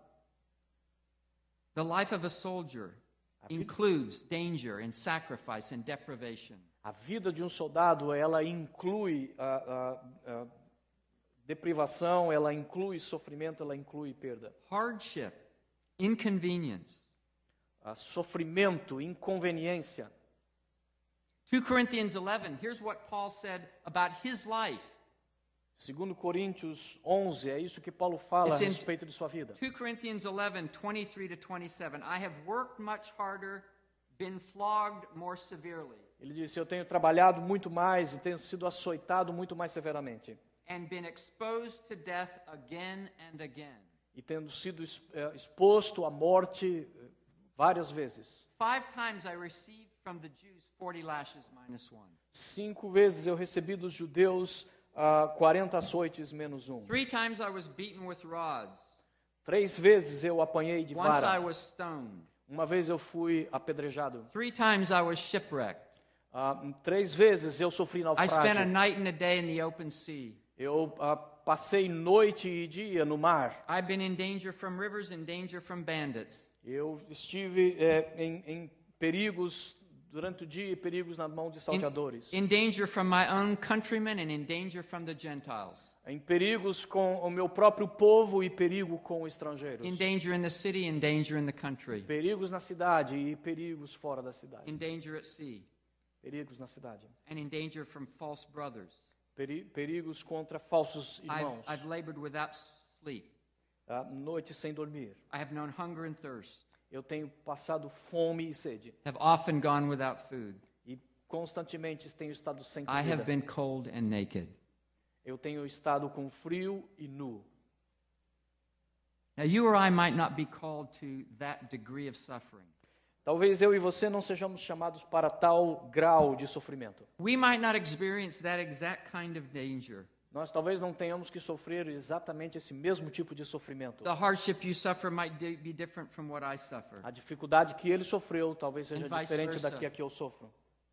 The life of a soldier includes danger and sacrifice and deprivation. A vida de um soldado, ela inclui ah, ah, ah, Deprivação, ela inclui sofrimento, ela inclui perda. Hardship, inconvenience. Ah, sofrimento, inconveniência. Second Corinthians eleven, here's what Paul said about his life. Segundo Coríntios onze, é isso que Paulo fala It's a in respeito de sua vida. Second Corinthians eleven, twenty-three to twenty-seven. I have worked much harder, been flogged more severely, Ele disse, eu tenho trabalhado muito mais e tenho sido açoitado muito mais severamente. and been exposed to death again and again. E tendo sido ex- eh, exposto à morte eh, várias vezes. Five times I received from the Jews forty lashes minus one. Cinco vezes eu recebi dos judeus ah, quarenta açoites menos um. Three times I was beaten with rods. Três vezes eu apanhei de Once I vara. was stoned. Uma vez eu fui apedrejado. Three times I was shipwrecked. Ah, três vezes eu sofri I spent a naufrágio. night and a day in the open sea. Eu ah, passei noite e dia no mar. I've been in danger from rivers, in danger from bandits. Eu estive eh, em, em perigos durante o dia e perigos na mão de salteadores. In danger from my own countrymen and in danger from the Gentiles. Em perigos com o meu próprio povo e perigo com estrangeiros. In danger in the city, in danger in the country. Perigos na cidade e perigos fora da cidade. In danger at sea. Perigos na cidade. And in danger from false brothers. Peri- Perigos contra falsos I've, irmãos. I've labored without sleep. Ah, noite sem dormir. I have known hunger and thirst. Eu tenho passado fome e sede. Have often gone without food. E constantemente tenho estado sem I have comida. been cold and naked. Eu tenho estado com frio e nu. Now, you or I might not be called to that degree of suffering. Talvez eu e você não sejamos chamados para tal grau de sofrimento. We might not experience that exact kind of danger. Nós talvez não tenhamos que sofrer exatamente esse mesmo tipo de sofrimento. The hardship you suffer might di- be different from what I suffer. A dificuldade que ele sofreu talvez seja And vice diferente versa. da que a que eu sofro.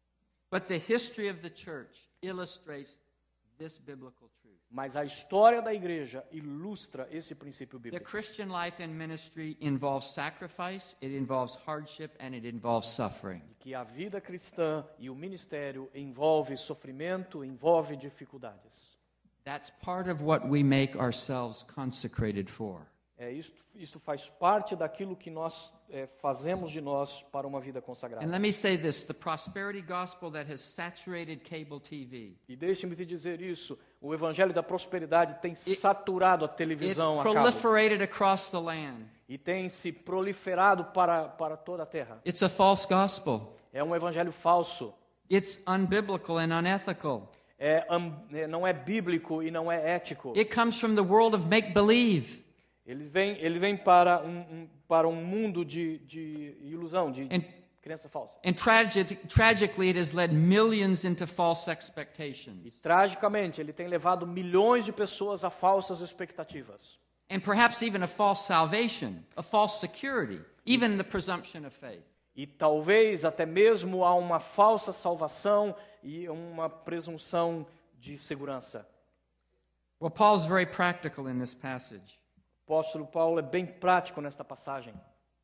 But the history of the church illustrates this biblical truth. Mas a história da igreja ilustra esse princípio The bíblico. Christian life and ministry involves sacrifice, it involves hardship, and it involves suffering. Que a vida cristã e o ministério envolve sofrimento, envolve dificuldades. That's part of what we make ourselves consecrated for. É, isto, isto faz parte daquilo que nós é, fazemos de nós para uma vida consagrada. And let me say this, the prosperity gospel that has saturated cable T V, E deixe-me te dizer isso, o evangelho da prosperidade tem saturado a it's televisão a cabo proliferated across the land. e tem se proliferado para, para toda a terra. It's a false gospel. É um evangelho falso, It's unbiblical and unethical. é, am- é, não é bíblico e não é ético. It comes from the world of make-believe. Ele vem, ele vem para, um, um, para um mundo de, de ilusão, de And, crença falsa. and tragi- tragically, it has led millions into false E expectations. tragicamente, ele tem levado milhões de pessoas a falsas expectativas. And perhaps even a false salvation, a false security, even the presumption of faith. E talvez até mesmo a uma falsa salvação e uma presunção de segurança. Well, Paul's very practical in this passage. O apóstolo Paulo é bem prático nesta passagem.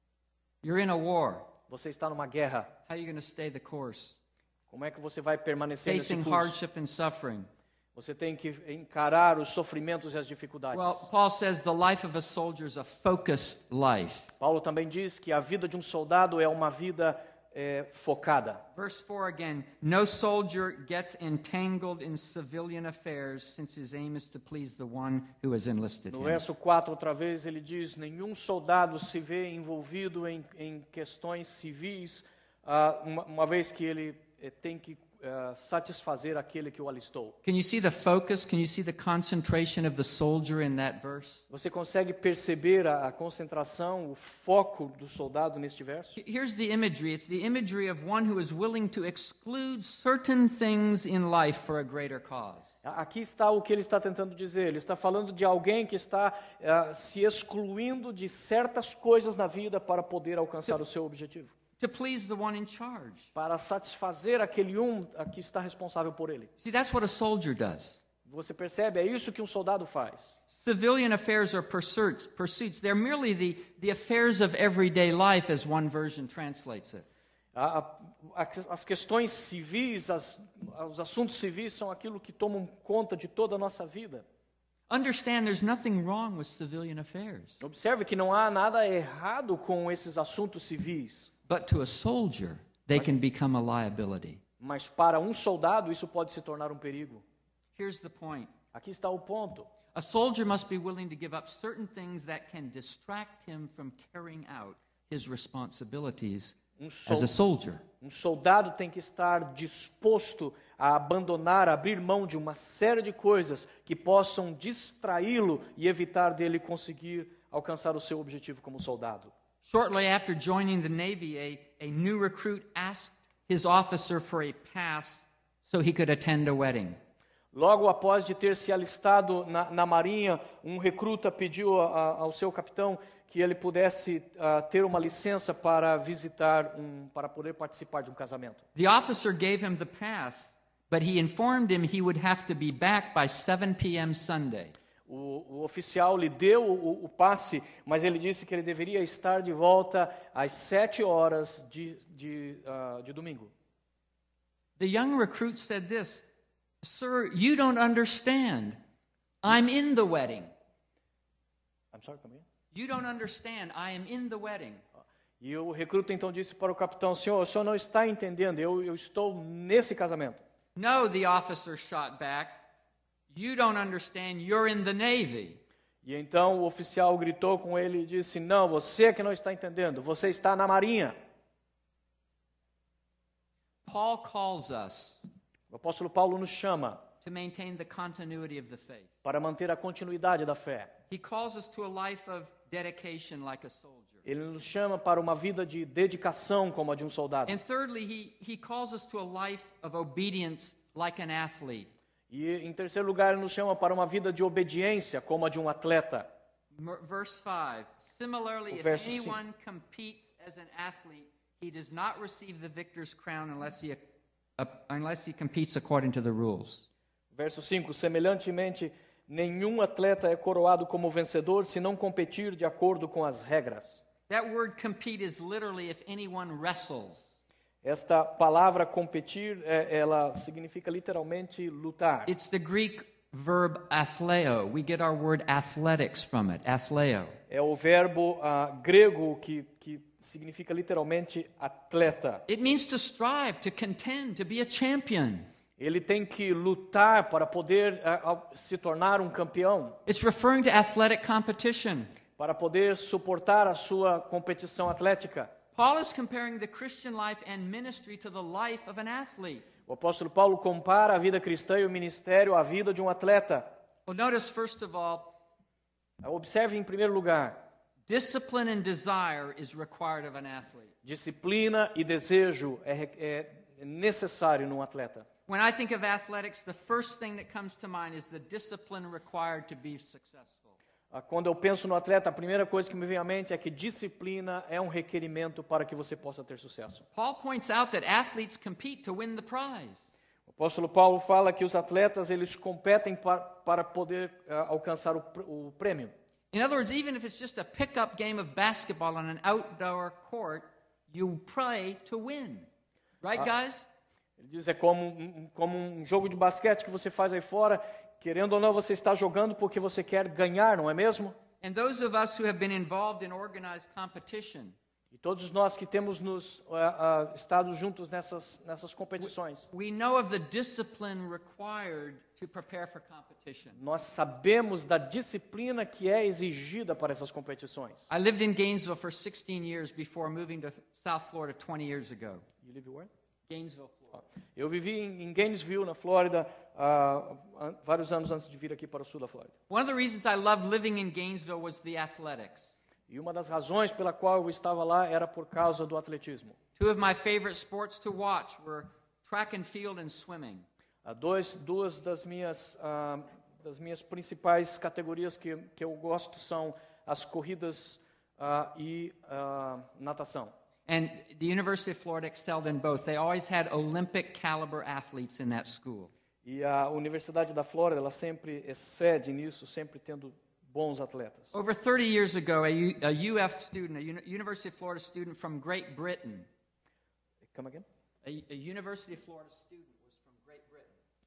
You're in a war. Você está numa guerra. How are you going to stay the course? Como é que você vai permanecer nesse Facing curso? hardship and suffering. Você tem que encarar os sofrimentos e as dificuldades. Well, Paul says the life of a soldier is a focused life. Paulo também diz que a vida de um soldado é uma vida é, focada. Verse four again, no soldier gets entangled in civilian affairs since his aim is to please the one who has enlisted No him. verso quatro, outra vez, ele diz: nenhum soldado se vê envolvido em, em questões civis, ah, uma, uma vez que ele eh, tem que ah, satisfazer aquele que o alistou. Can you see the focus? Can you see the concentration of the soldier in that verse? Você consegue perceber a, a concentração, o foco do soldado neste verso? Here's the imagery. It's the imagery of one who is willing to exclude certain things in life for a greater cause. Aqui está o que ele está tentando dizer. Ele está falando de alguém que está ah, se excluindo de certas coisas na vida para poder alcançar o seu objetivo. To please the one in charge. Para satisfazer aquele um a que está responsável por ele. See, that's what a soldier does. Você percebe? É isso que um soldado faz. Civilian affairs are pursuits. Pursuits. They're merely the, the affairs of everyday life, as one version translates it. A, a, as questões civis, as, os assuntos civis são aquilo que tomam conta de toda a nossa vida. Understand there's nothing wrong with civilian affairs. Observe que não há nada errado com esses assuntos civis, But to a soldier, they can become a liability. mas para um soldado isso pode se tornar um perigo. Here's the point. Aqui está o ponto. A soldier must be willing to give up certain things that can distract him from carrying out his responsibilities Um, as a sol- soldier. um soldado tem que estar disposto a abandonar, a abrir mão de uma série de coisas que possam distraí-lo e evitar dele conseguir alcançar o seu objetivo como soldado. Shortly after joining the Navy, a, a new recruit asked his officer for a pass so he could attend a wedding. Logo após de ter se alistado na, na marinha, um recruta pediu a, a, ao seu capitão que ele pudesse uh, ter uma licença para visitar, um, para poder participar de um casamento. The officer gave him the pass, but he informed him he would have to be back by seven p.m. Sunday. O, o oficial lhe deu o, o passe, mas ele disse que ele deveria estar de volta às sete horas de, de, uh, de domingo. The young recruit said this, "Sir, you don't understand. I'm in the wedding. I'm sorry, come again? You don't understand. I am in the wedding." E o recruta então disse para o capitão: Senhor, o senhor não está entendendo, eu, eu estou nesse casamento. No, the officer shot back. You don't understand. You're in the Navy. E então o oficial gritou com ele e disse: Não, você que não está entendendo, você está na marinha. Paul calls us O apóstolo Paulo nos chama to maintain the continuity of the faith. para manter a continuidade da fé. He calls us to a life of dedication like a soldier. Ele nos chama para uma vida de dedicação como a de um soldado. And thirdly, he, he calls us to a life of obedience like an athlete. E em terceiro lugar, ele nos chama para uma vida de obediência como a de um atleta. Mer- Verse five. Similarly, O if verso cinco. anyone competes as an athlete, he does not receive the victor's crown unless he, uh, unless he competes according to the rules. Verso cinco, semelhantemente, nenhum atleta é coroado como vencedor se não competir de acordo com as regras. That word compete is literally if anyone wrestles. Esta palavra competir, é, ela significa literalmente lutar. It's the Greek verb athleo. We get our word athletics from it, athleo. É o verbo ah, grego que, que significa literalmente atleta. It means to strive, to contend, to be a champion. Ele tem que lutar para poder ah, ah, se tornar um campeão, It's referring to athletic competition. para poder suportar a sua competição atlética. Paul is comparing the Christian life and ministry to the life of an athlete. O apóstolo Paulo compara a vida cristã e o ministério à vida de um atleta. Well, notice, first of all, Observe em primeiro lugar, discipline and desire is required of an athlete. disciplina e desejo é, é necessário num atleta. When I think of athletics, the first thing that comes to mind is the discipline required to be successful. Ah, Quando eu penso no atleta, a primeira coisa que me vem à mente é que disciplina é um requerimento para que você possa ter sucesso. Paul points out that athletes compete to win the prize. O apóstolo Paulo fala que os atletas eles competem para, para poder ah, alcançar o, pr- o prêmio. In other words, even if it's just a pickup game of basketball on an outdoor court, you play to win. Right, guys? Ele diz é como, um- como um jogo de basquete que você faz aí fora, querendo ou não você está jogando porque você quer ganhar, não é mesmo? And those of us who have been involved in organized competition, E todos nós que temos nos ah, ah, estado juntos nessas nessas competições, we know of the discipline required to prepare for competition. nós sabemos da disciplina que é exigida para essas competições. I lived in Gainesville for sixteen years before moving to South Florida twenty years ago. You live where? Gainesville, Florida. Eu vivi em, em Gainesville, na Flórida, ah, an- vários anos antes de vir aqui para o sul da Flórida. One of the reasons I loved living in Gainesville was the athletics. E uma das razões pela qual eu estava lá era por causa do atletismo. Two of my favorite sports to watch were track and field and swimming. Há dois, duas das minhas, ah, das minhas principais categorias que, que eu gosto são as corridas ah, e ah, natação. And the University of Florida excelled in both. They always had Olympic caliber athletes in that school. E a Universidade da Flórida, ela sempre excede nisso, sempre tendo bons atletas. Over thirty years ago, a, U, a U F student, a Uni- University of Florida student from Great Britain, Come again? a, a University of Florida student was from Great Britain.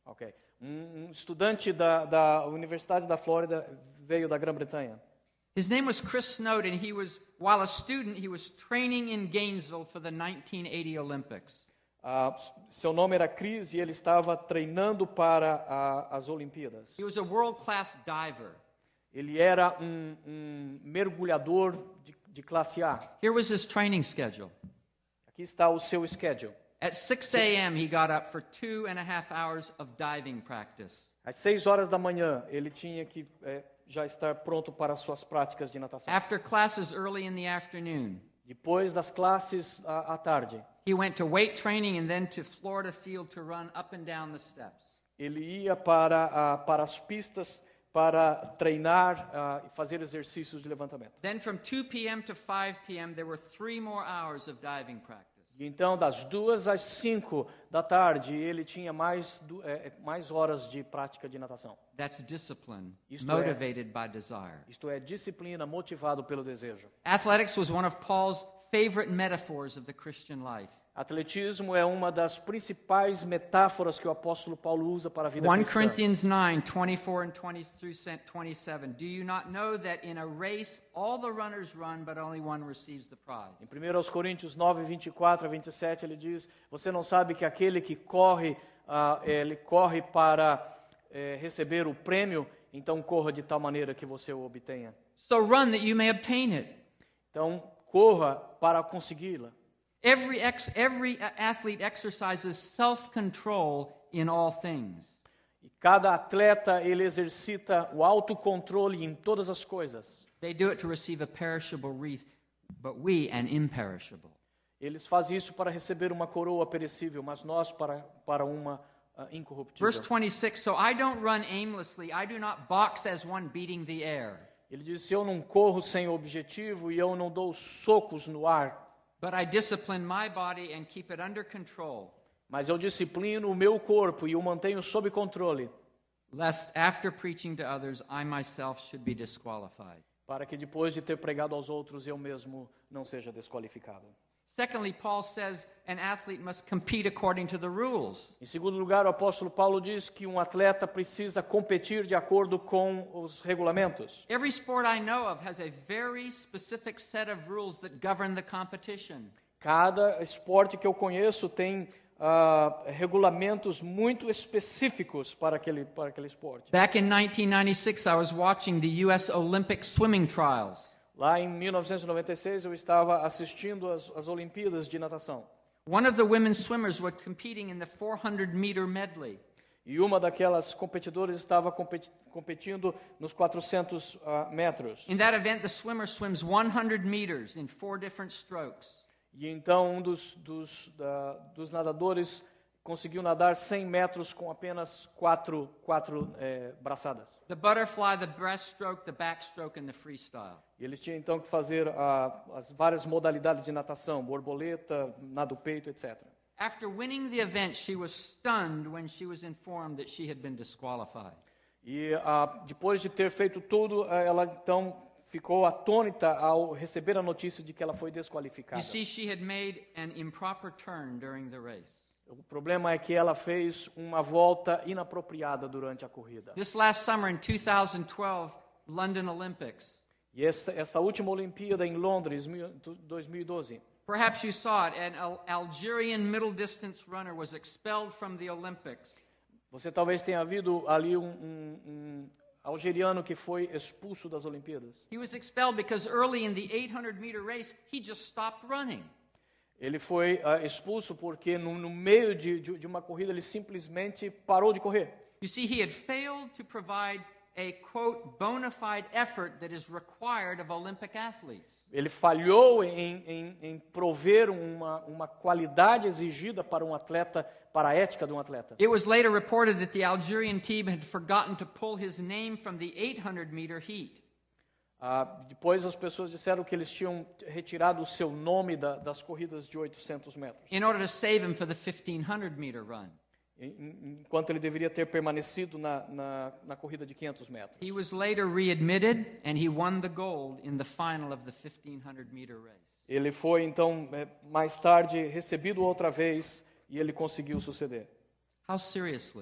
Ok. Um, um estudante da, da Universidade da Flórida veio da Grã-Bretanha. His name was Chris Snowden. He was, while a student, he was training in Gainesville for the nineteen eighty Olympics. Uh, seu nome era Chris e ele estava treinando para a, as Olimpíadas. He was a world-class diver. Ele era um, um mergulhador de, de classe A. Here was his training schedule. Aqui está o seu schedule. At six a.m., he got up for two and a half hours of diving practice. Às seis horas da manhã, ele tinha que é, já estar pronto para as suas práticas de natação. After classes early in the afternoon, Depois das classes à, à tarde, he went to weight training and then to Florida Field to run up and down the steps. ele ia para, a, para as pistas para treinar uh, e fazer exercícios de levantamento. Then from two p.m. to five p.m., there were three more hours of diving practice. E então, das duas às cinco da tarde, ele tinha mais, du- é, mais horas de prática de natação. That's discipline, Isto é- motivated by desire. Isto é, disciplina motivado pelo desejo. Athletics was one of Paul's favorite metaphors of the Christian life. Atletismo é uma das principais metáforas que o apóstolo Paulo usa para a vida First cristã. Corinthians nine, twenty-four and twenty through twenty-seven. Do you not know that in a race all the runners run, but only one receives the prize? Em primeira Coríntios nove, vinte e quatro a vinte e sete, ele diz: você não sabe que aquele que corre, ah, ele corre para eh, receber o prêmio, então corra de tal maneira que você o obtenha. So run that you may obtain it. Então, corra para consegui-la. Every, ex, every athlete exercises self-control in all things. E cada atleta, ele exercita o autocontrole em todas as coisas. They do it to receive a perishable wreath, but we an imperishable. Eles fazem isso para receber uma coroa perecível, mas nós para, para uma uh, incorruptível. Verse twenty-six, so I don't run aimlessly, I do not box as one beating the air, Ele diz: eu não corro sem objetivo e eu não dou socos no ar, but I discipline my body and keep it under control, mas eu disciplino o meu corpo e o mantenho sob controle, lest after preaching to others, I myself should be disqualified. para que depois de ter pregado aos outros, eu mesmo não seja desqualificado. Secondly, Paul says an athlete must compete according to the rules. Em segundo lugar, o apóstolo Paulo diz que um atleta precisa competir de acordo com os regulamentos. Every sport I know of has a very specific set of rules that govern the competition. Cada esporte que eu conheço tem ah, regulamentos muito específicos para aquele, para aquele esporte. Back in nineteen ninety-six, I was watching the U S Olympic swimming trials. Lá em mil novecentos e noventa e seis, eu estava assistindo as, as Olimpíadas de natação. One of the women swimmers was competing in the four hundred meter medley. E uma daquelas competidoras estava competi- competindo nos quatrocentos ah, metros. In that event, the swimmer swims one hundred meters in four different strokes. E então um dos, dos, da, dos nadadores conseguiu nadar cem metros com apenas quatro, quatro eh, braçadas. The butterfly, the breaststroke, the backstroke, and the freestyle. E eles tinham então que fazer ah, as várias modalidades de natação, borboleta, nado peito, etcétera. After winning the event, she was stunned when she was informed that she had been disqualified. E ah, depois de ter feito tudo, ah, ela então ficou atônita ao receber a notícia de que ela foi desqualificada. You see, she had made an improper turn during the race. O problema é que ela fez uma volta inapropriada durante a corrida. This last summer in two thousand twelve, London Olympics, E essa, essa última Olimpíada em Londres, dois mil e doze, perhaps you saw it, an Al- Algerian middle distance runner was expelled from the Olympics. você talvez tenha havido ali um, um, um algeriano que foi expulso das Olimpíadas. He was expelled because early in the eight hundred meter race, he just stopped running. Ele foi uh, expulso porque no, no meio de, de, de uma corrida ele simplesmente parou de correr. You see, he had failed to provide a, quote, bona fide effort that is required of Olympic athletes. Ele falhou em, em, em prover uma, uma qualidade exigida para um atleta, para a ética de um atleta. It was later reported that the Algerian team had forgotten to pull his name from the eight hundred meter heat. Ah, depois as pessoas disseram que eles tinham retirado o seu nome da, das corridas de oitocentos metros, In order to save him for the fifteen hundred meter run. enquanto ele deveria ter permanecido na, na, na corrida de quinhentos metros. He was later readmitted and he won the gold in the final of the fifteen hundred meter race. Ele foi então eh, mais tarde recebido outra vez e ele conseguiu suceder. How seriously?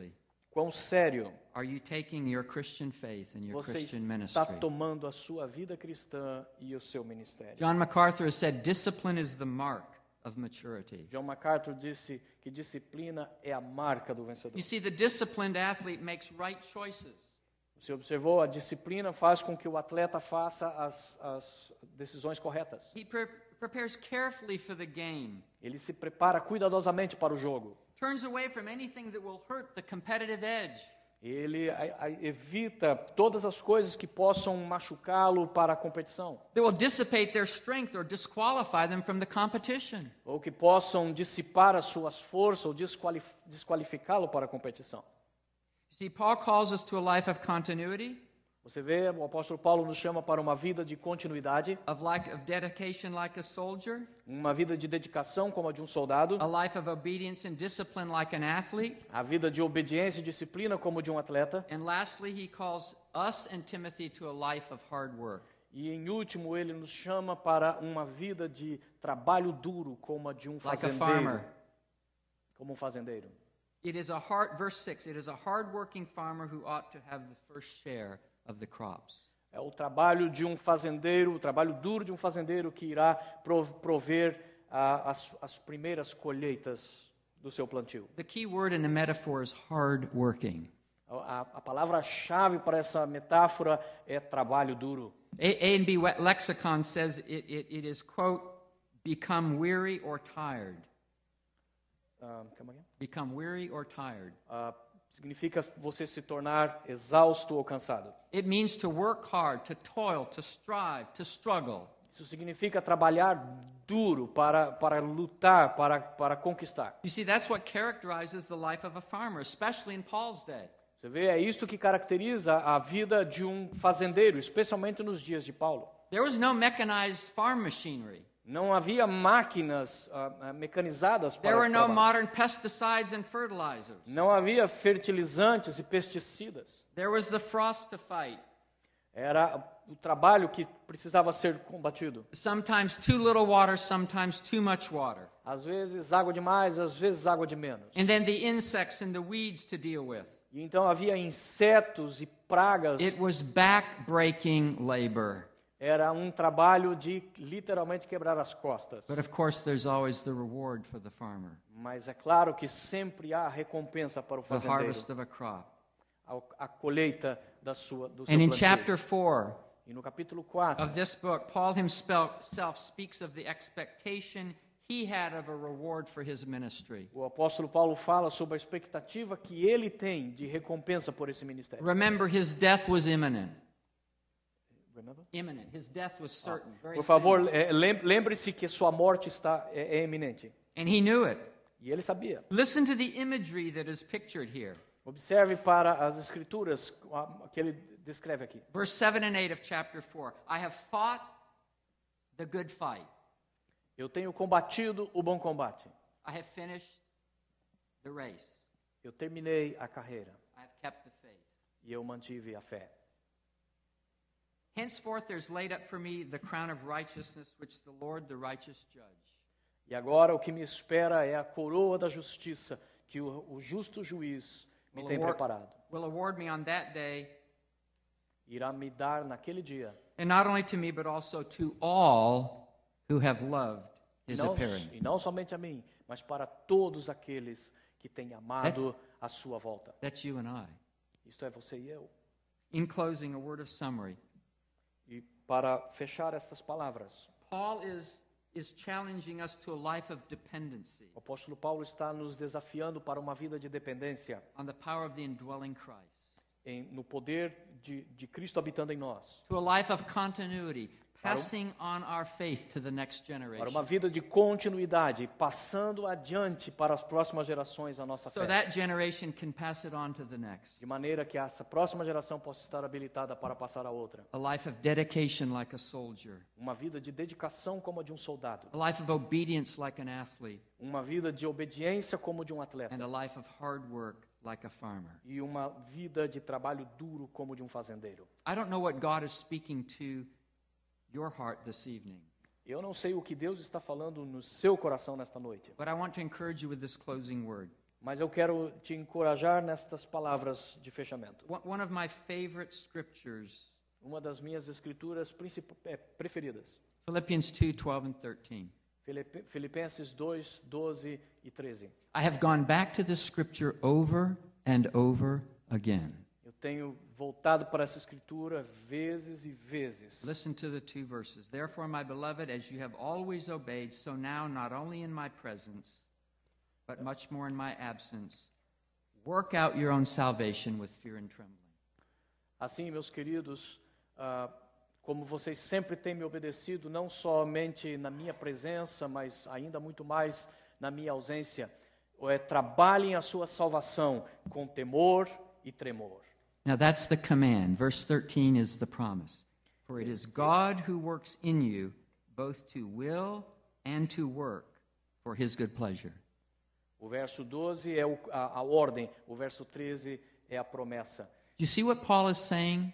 Quão sério are you taking your Christian faith and your você Christian está ministry? tomando a sua vida cristã e o seu ministério? John MacArthur has said, discipline is the mark of maturity. John MacArthur disse que disciplina é a marca do vencedor. You see, the disciplined athlete makes right choices. Você observou? A disciplina faz com que o atleta faça as, as decisões corretas. He pre- prepares carefully for the game, Ele se prepara cuidadosamente para o jogo. turns away from anything that will hurt the competitive edge. Ele a, a, evita todas as coisas que possam machucá-lo para a competição, That will dissipate their strength or disqualify them from the competition. ou que possam dissipar as suas forças ou desqualif desqualificá-lo para a competição. You see, Paul calls us to a life of continuity, Você vê, o apóstolo Paulo nos chama para uma vida de continuidade, of like of dedication like a soldier, uma vida de dedicação como a de um soldado, a life of obedience and discipline like an athlete. a vida de obediência e disciplina como de um atleta, And lastly, he calls us and Timothy to a life of hard work. e em último ele nos chama para uma vida de trabalho duro como a de um Like a fazendeiro, farmer. como um fazendeiro. It is a hard, verse six, it is a hard-working farmer who ought to have the first share of the crops. É o trabalho de um fazendeiro, o trabalho duro de um fazendeiro que irá prover ah, as, as primeiras colheitas do seu plantio. The key word in the metaphor is hard-working. A, a palavra-chave para essa metáfora é trabalho duro. A, A and B lexicon says it, it, it is, quote, become weary or tired. Ah, como é que é? Become weary or tired. Ah, significa você se tornar exausto ou cansado. It means to work hard, to toil, to strive, to struggle. Isso significa trabalhar duro para, para lutar, para, para conquistar. You see, that's what characterizes the life of a farmer, especially in Paul's day. Você vê, é isto que caracteriza a vida de um fazendeiro, especialmente nos dias de Paulo. There was no mechanized farm machinery. Não havia máquinas ah, mecanizadas para There o were no trabalho. modern pesticides and fertilizers. Não havia fertilizantes e pesticidas. There was the frost to fight. Era o trabalho que precisava ser combatido. Sometimes too little water, sometimes too much water. Às vezes água demais, às vezes água de menos. And then the insects and the weeds to deal with. E então havia insetos e pragas. It was back-breaking labor. Era um trabalho de literalmente quebrar as costas. But of course, there's always the reward for the farmer, Mas é claro que sempre há recompensa para o the fazendeiro, harvest of a crop. a, a colheita da sua, do seu And in plantio. chapter four E no capítulo quatro of this book, Paul himself speaks of the expectation he had of a reward for his ministry. o apóstolo Paulo fala sobre a expectativa que ele tem de recompensa por esse ministério. Remember, his death was imminent. Remember? Imminent. His death was certain. Very Por favor, soon. é, lem- lembre-se que sua morte está é, é iminente. And he knew it. E ele sabia. Listen to the imagery that is pictured here. Observe para as escrituras a- que ele descreve aqui. Verse seven and eight of chapter four. I have fought the good fight. Eu tenho combatido o bom combate. I have finished the race. Eu terminei a carreira I have kept the faith. e eu mantive a fé. Henceforth there's laid up for me the crown of righteousness, which the Lord, the righteous judge, E agora o que me espera é a coroa da justiça que o, o justo juiz me will tem award, preparado. will award me on that day, Irá me dar naquele dia. and not only to me, but also to all who have loved E his não, appearing. e não somente a mim, mas para todos aqueles que têm amado a sua volta. That's you and I. Isto é você e eu. In closing, a word of summary. E para fechar estas palavras, Paul is, is challenging us to a life of dependency o apóstolo Paulo está nos desafiando para uma vida de dependência on the power of the indwelling Christ, em, no poder de, de Cristo habitando em nós, to a life of continuity, passing on our faith to the next para uma generation, vida de continuidade, passando adiante para as próximas gerações a nossa so fé, that generation can pass it on to the next. de maneira que essa próxima geração possa estar habilitada para passar a outra. A life of dedication like a soldier, Uma vida de dedicação como a de um soldado, a life of obedience like an athlete, uma vida de obediência como de um atleta, and a life of hard work like a farmer. e uma vida de trabalho duro como de um fazendeiro. I don't know what God is speaking to your heart this evening, Eu não sei o que Deus está falando no seu coração nesta noite, but I want to encourage you with this closing word. Mas eu quero te encorajar nestas palavras de fechamento. One one of my favorite scriptures, Uma das minhas escrituras princip- é, preferidas. Philippians two, twelve and thirteen. Filipe- Filipenses dois, doze e treze. I have gone back to this scripture over and over again. Eu tenho voltado para essa escritura vezes e vezes. Listen to the two verses. Therefore, my beloved, as you have always obeyed, so now, not only in my presence, but much more in my absence, work out your own salvation with fear and trembling. Assim, meus queridos, ah, como vocês sempre têm me obedecido, não somente na minha presença, mas ainda muito mais na minha ausência, é, trabalhem a sua salvação com temor e tremor. Now, that's the command. Verse thirteen is the promise. For it is God who works in you both to will and to work for his good pleasure. O verso doze é o, a, a ordem, o verso treze é a promessa. You see what Paul is saying?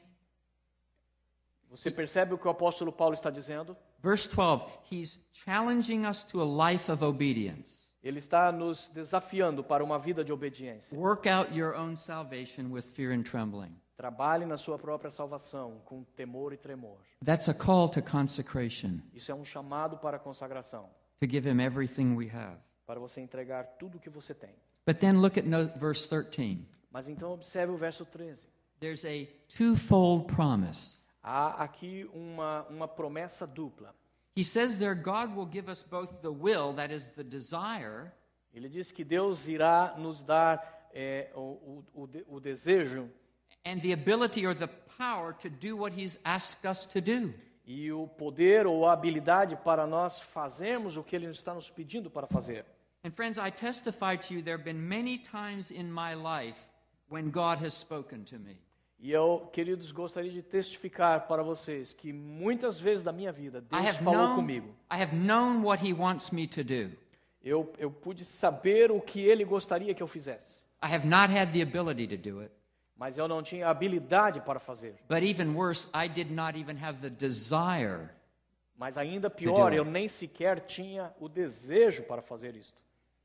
Você percebe o que o apóstolo Paulo está dizendo? Verse twelve, he's challenging us to a life of obedience. Ele está nos desafiando para uma vida de obediência. Work out your own salvation with fear and trembling. Trabalhe na sua própria salvação com temor e tremor. That's a call to consecration, Isso é um chamado para a consagração, to give him everything we have. para você entregar tudo o que você tem. But then look at no, verse thirteen. Mas então observe o verso treze. There's a twofold promise. Há aqui uma, uma promessa dupla. He says there God will give us both the will, that is the desire, Ele diz que Deus irá nos dar é, o, o, o, de- o desejo and the ability or the power to do what he's asked us to do. e o poder ou a habilidade para nós fazermos o que Ele está nos pedindo para fazer. And friends, I testify to you there have been many times in my life when God has spoken to me. E eu, queridos, gostaria de testificar para vocês que muitas vezes da minha vida I Deus have falou known, comigo. I have known what he wants me to do. Eu, eu pude saber o que Ele gostaria que eu fizesse, I have not had the ability to do it. mas eu não tinha habilidade para fazer. But even worse, I did not even have the desire. Mas ainda pior, it. eu nem sequer tinha o desejo para fazer isto.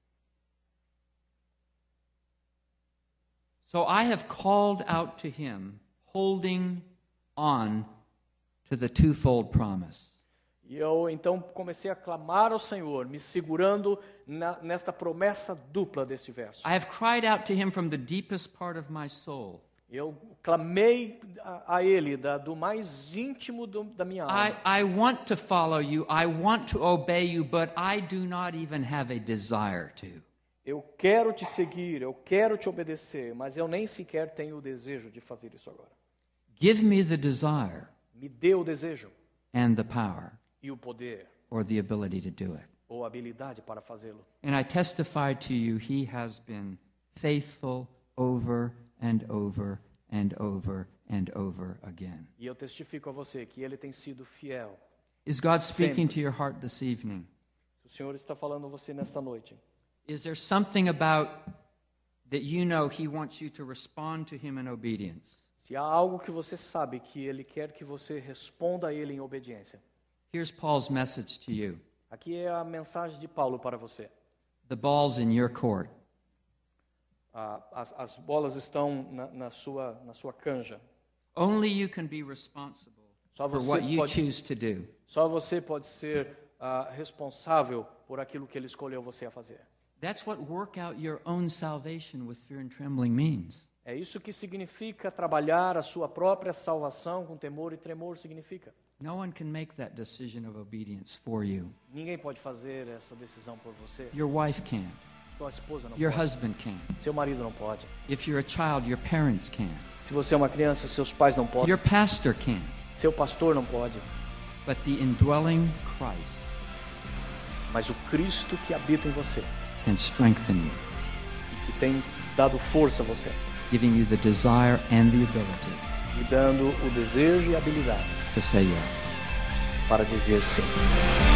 So I have called out to him, holding on to the twofold promise. E eu então comecei a clamar ao Senhor, me segurando na, nesta promessa dupla desse verso. I have cried out to him from the deepest part of my soul. Eu clamei a, a Ele da, do mais íntimo do, da minha I, alma. I want to follow you, I want to obey you, but I do not even have a desire to. Eu quero te seguir, eu quero te obedecer, mas eu nem sequer tenho o desejo de fazer isso agora. Give me the desire Me dê o desejo and the power e o poder or the ability to do it. ou a habilidade para fazê-lo. And I testify to you, he has been faithful over and over and over and over again. E eu testifico a você que Ele tem sido fiel. Is God speaking Sempre. to your heart this evening? O Senhor está falando a você nesta noite. Is there something about that you know he wants you to respond to him in obedience? Se há algo que você sabe que Ele quer que você responda a Ele em obediência. Here's Paul's message to you. Aqui é a mensagem de Paulo para você. The ball's in your court. Ah, as, as bolas estão na, na, sua, na sua canja. Only you can be responsible Só for você what you pode- choose to do. Só você pode ser ah, responsável por aquilo que Ele escolheu você a fazer. That's what work out your own salvation with fear and trembling means. É isso que significa trabalhar a sua própria salvação com temor e tremor significa. No one can make that decision of obedience for you. Ninguém pode fazer essa decisão por você. Your wife can. Sua esposa não Your pode. husband can. Seu marido não pode. If you're a child, your parents can. Se você é uma criança, seus pais não podem. Your pastor can. Seu pastor não pode. But the indwelling Christ Mas o Cristo que habita em você, can strengthen you, que tem dado força a você, giving you the desire and the ability lhe dando o desejo e a habilidade to say yes. para dizer sim.